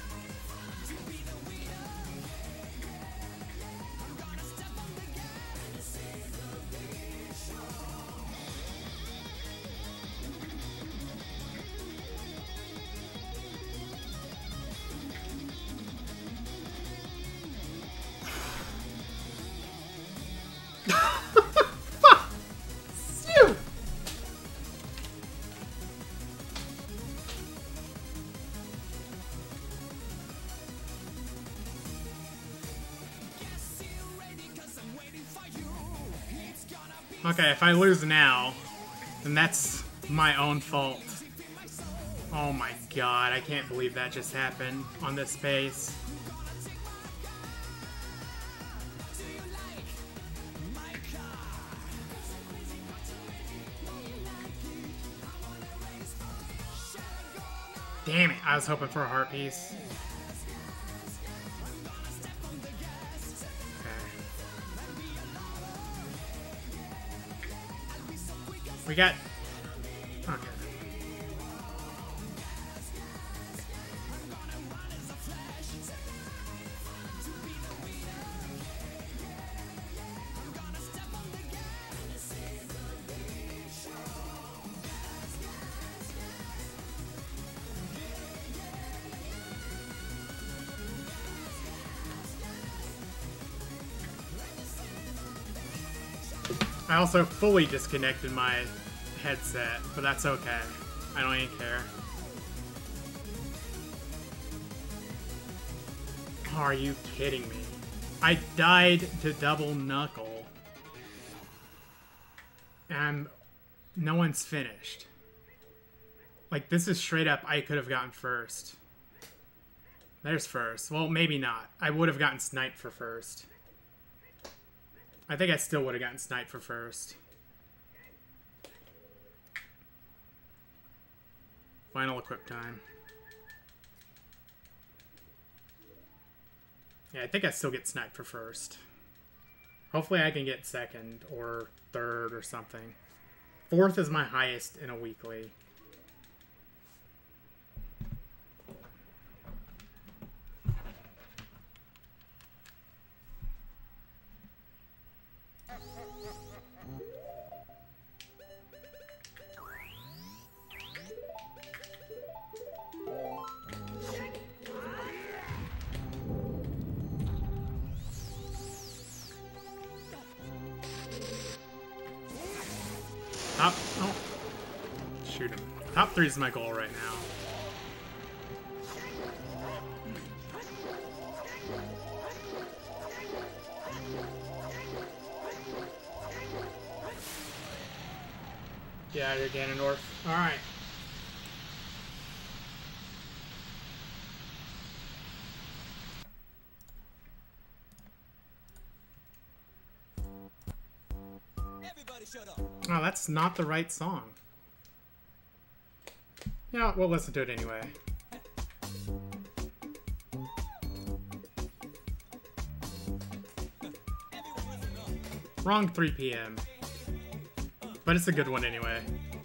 Okay, if I lose now, then that's my own fault. Oh my god, I can't believe that just happened on this space. Damn it, I was hoping for a heart piece. We got... Okay. I also fully disconnected my headset, but that's okay. I don't even care. Oh, are you kidding me? I died to double knuckle. And no one's finished. Like, this is straight up, I could have gotten first. There's first. Well, maybe not. I would have gotten sniped for first. I think I still would have gotten sniped for first. Final equip time. Yeah, I think I still get sniped for first. Hopefully I can get second or third or something. Fourth is my highest in a weekly. Top 3 is my goal right now. Yeah, you're Ganondorf. Alright. Oh, that's not the right song. Yeah, we'll listen to it anyway. Wrong 3 p.m. But it's a good one anyway.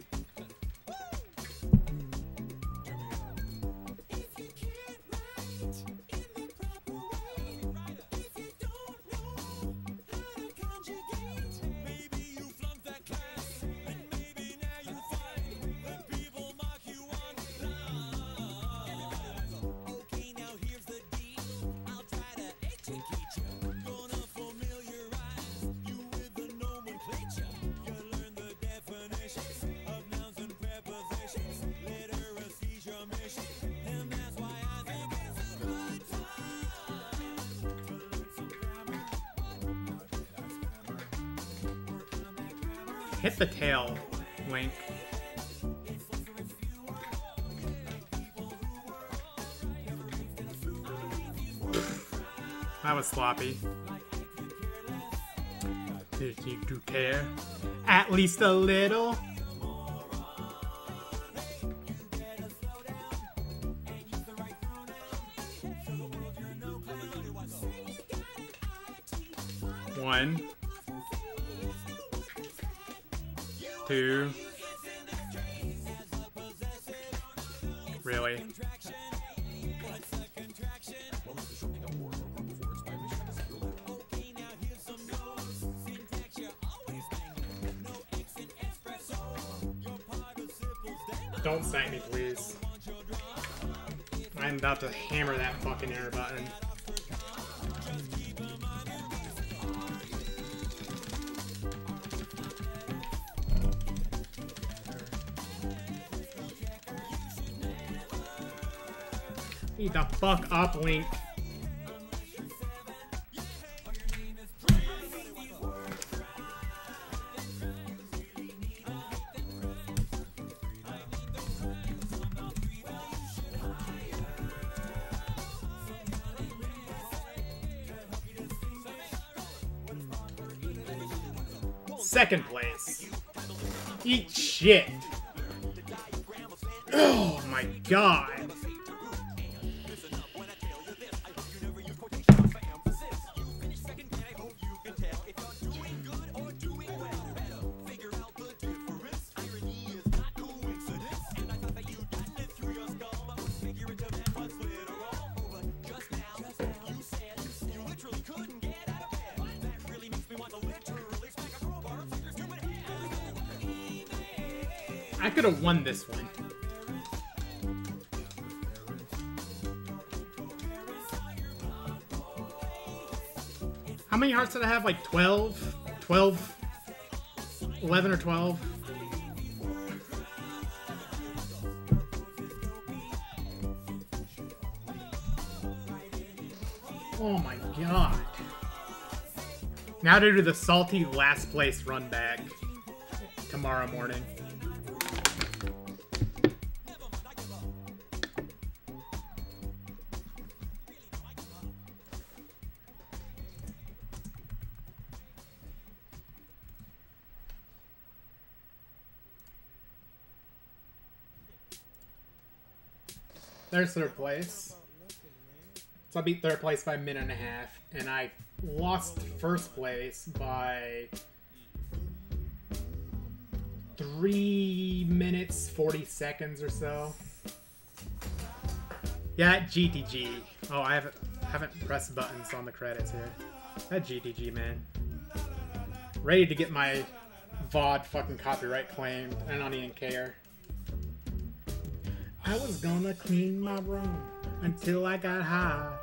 Hit the tail, Link. That was sloppy. Did you care? At least a little. One. 2. Really? Don't sank me, please. I'm about to hammer that fucking air button. Eat the fuck up, Link. Second place. Eat shit. Oh my god. I could have won this one. How many hearts did I have? Like 12? 12? 11 or 12? Oh my god. Now to do the salty last place run back tomorrow morning. There's third place. So I beat third place by a minute and a half, and I lost first place by 3 minutes 40 seconds or so. Yeah, GTG. Oh, I haven't pressed buttons on the credits here. That GTG, man. Ready to get my VOD fucking copyright claimed. I don't even care. I was gonna clean my room until I got high.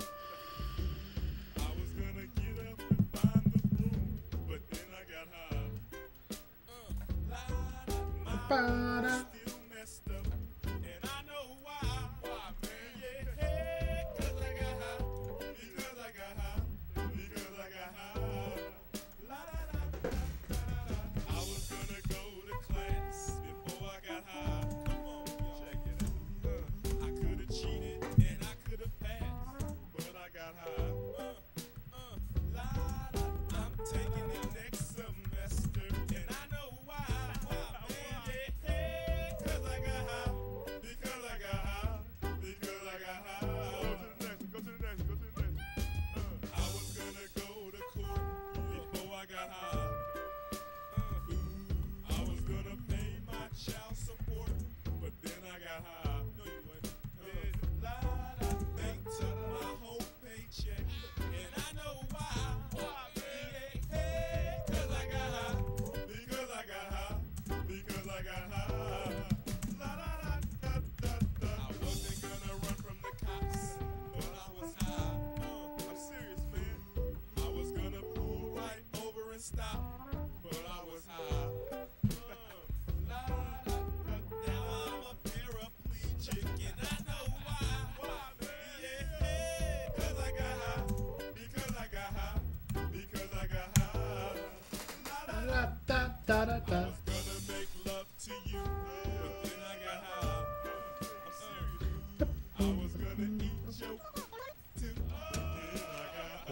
I was gonna get up and find the moon, but then I got high. Still messed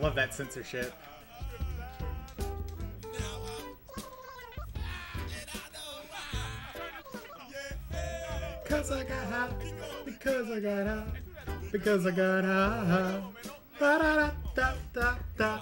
love that censorship. Because I got hot, because I got hot, because I got hot. Da da da da da.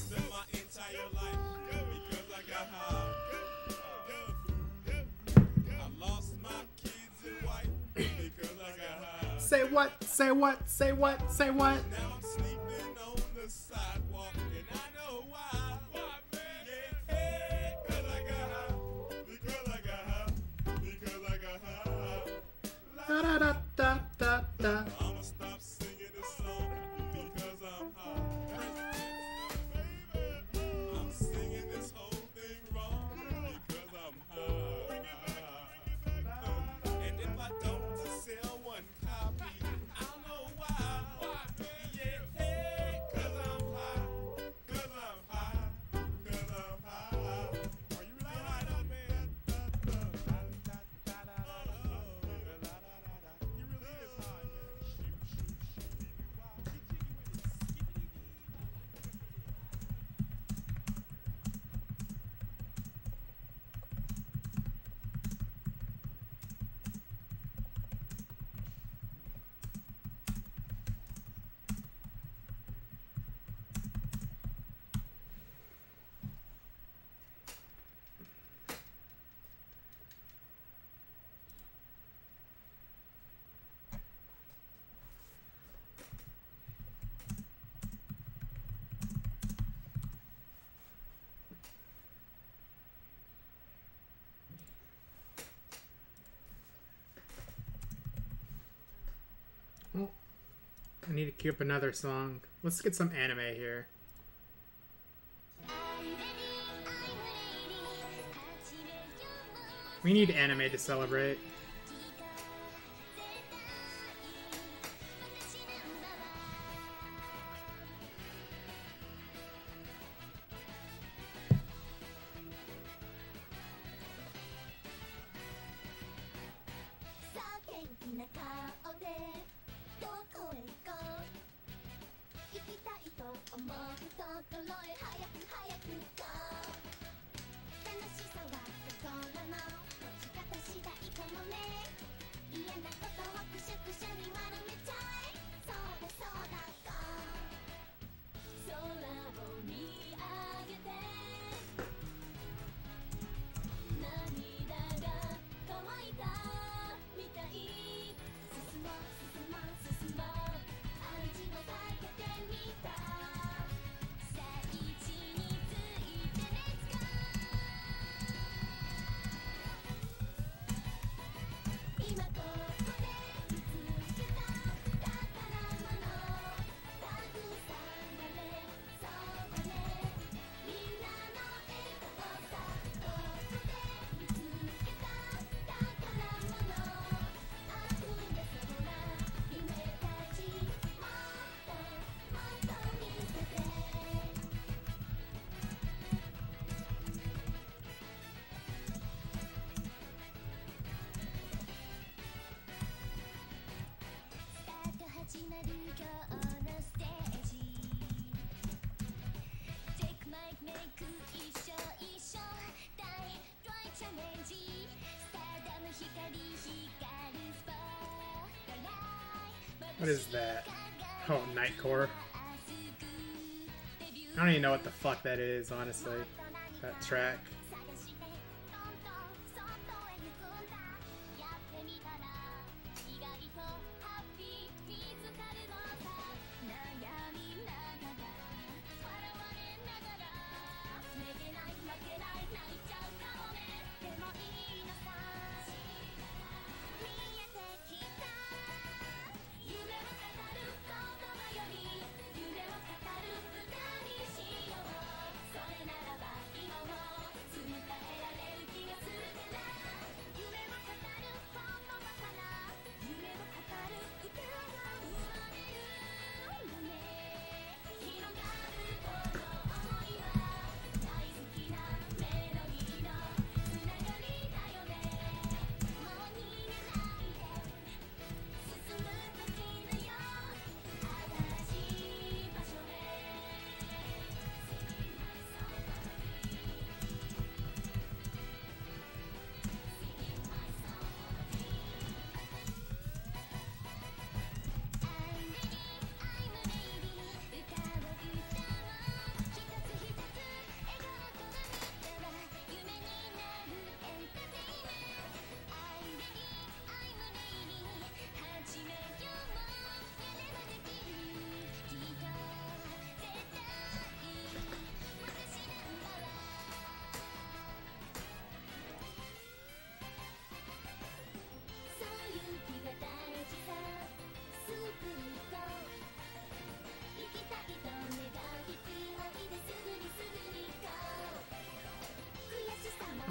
Say what? Say what? Say what? Say what? Now I'm sleeping on the sidewalk and I know why. Yeah, because I got high. Because I got high. Because I got high. Da da da da da da. I'ma stop singing this song because I'm high. I'm singing this whole thing wrong because I'm high. And if I don't sell one copy, I don't know why. Yeah, cause I'm high. Cause I'm high. Cause I'm high. Are you really high though, man? He really is high, Well, I need to queue up another song. Let's get some anime here. We need anime to celebrate. What is that? Oh, Nightcore. I don't even know what the fuck that is, honestly. That track.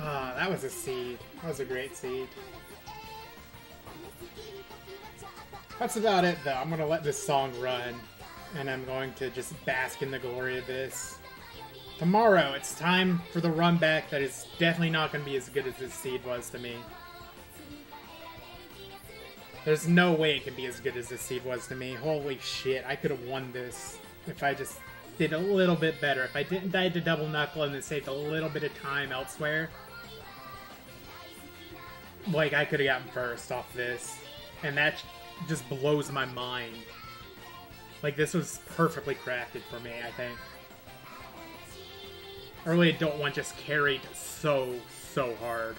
Ah, that was a seed. That was a great seed. That's about it, though. I'm gonna let this song run, and I'm going to just bask in the glory of this. Tomorrow, it's time for the run back that is definitely not going to be as good as this seed was to me. There's no way it can be as good as this seed was to me. Holy shit, I could have won this if I just did a little bit better. If I didn't die to double knuckle and then saved a little bit of time elsewhere. Like, I could have gotten first off this. And that just blows my mind. Like, this was perfectly crafted for me, I think. Early Adult 1 just carried so hard.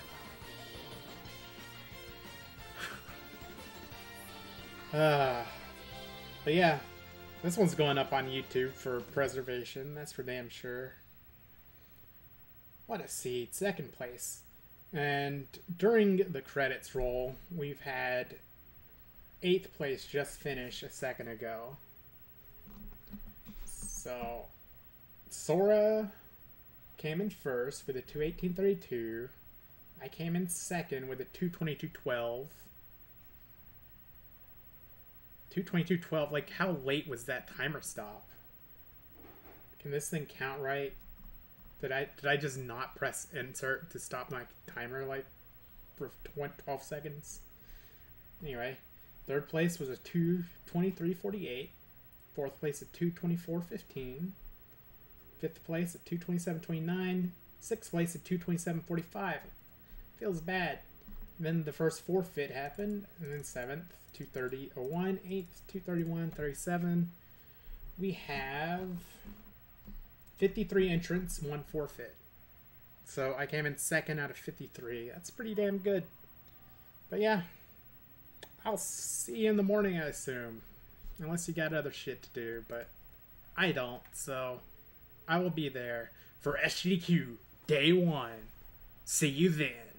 But yeah, this one's going up on YouTube for preservation, that's for damn sure. What a seed, second place. And during the credits roll, we've had 8th place just finish a second ago. So, Sora came in first with a 2:18.32. I came in second with a 2:22.12. 2:22.12, like how late was that timer stop? Can this thing count right? Did I just not press insert to stop my timer like for 12 seconds? Anyway, third place was a 2:23.48. Fourth place at 2:24.15. Fifth place at 2:27.29. Sixth place at 2:27.45. Feels bad. Then the first forfeit happened, and then seventh, 2:30.01. Eighth, 2:31.37. We have 53 entrants, 1 forfeit. So I came in second out of 53. That's pretty damn good. But yeah, I'll see you in the morning, I assume. Unless you got other shit to do, but I don't, so I will be there for SGDQ Day 1. See you then.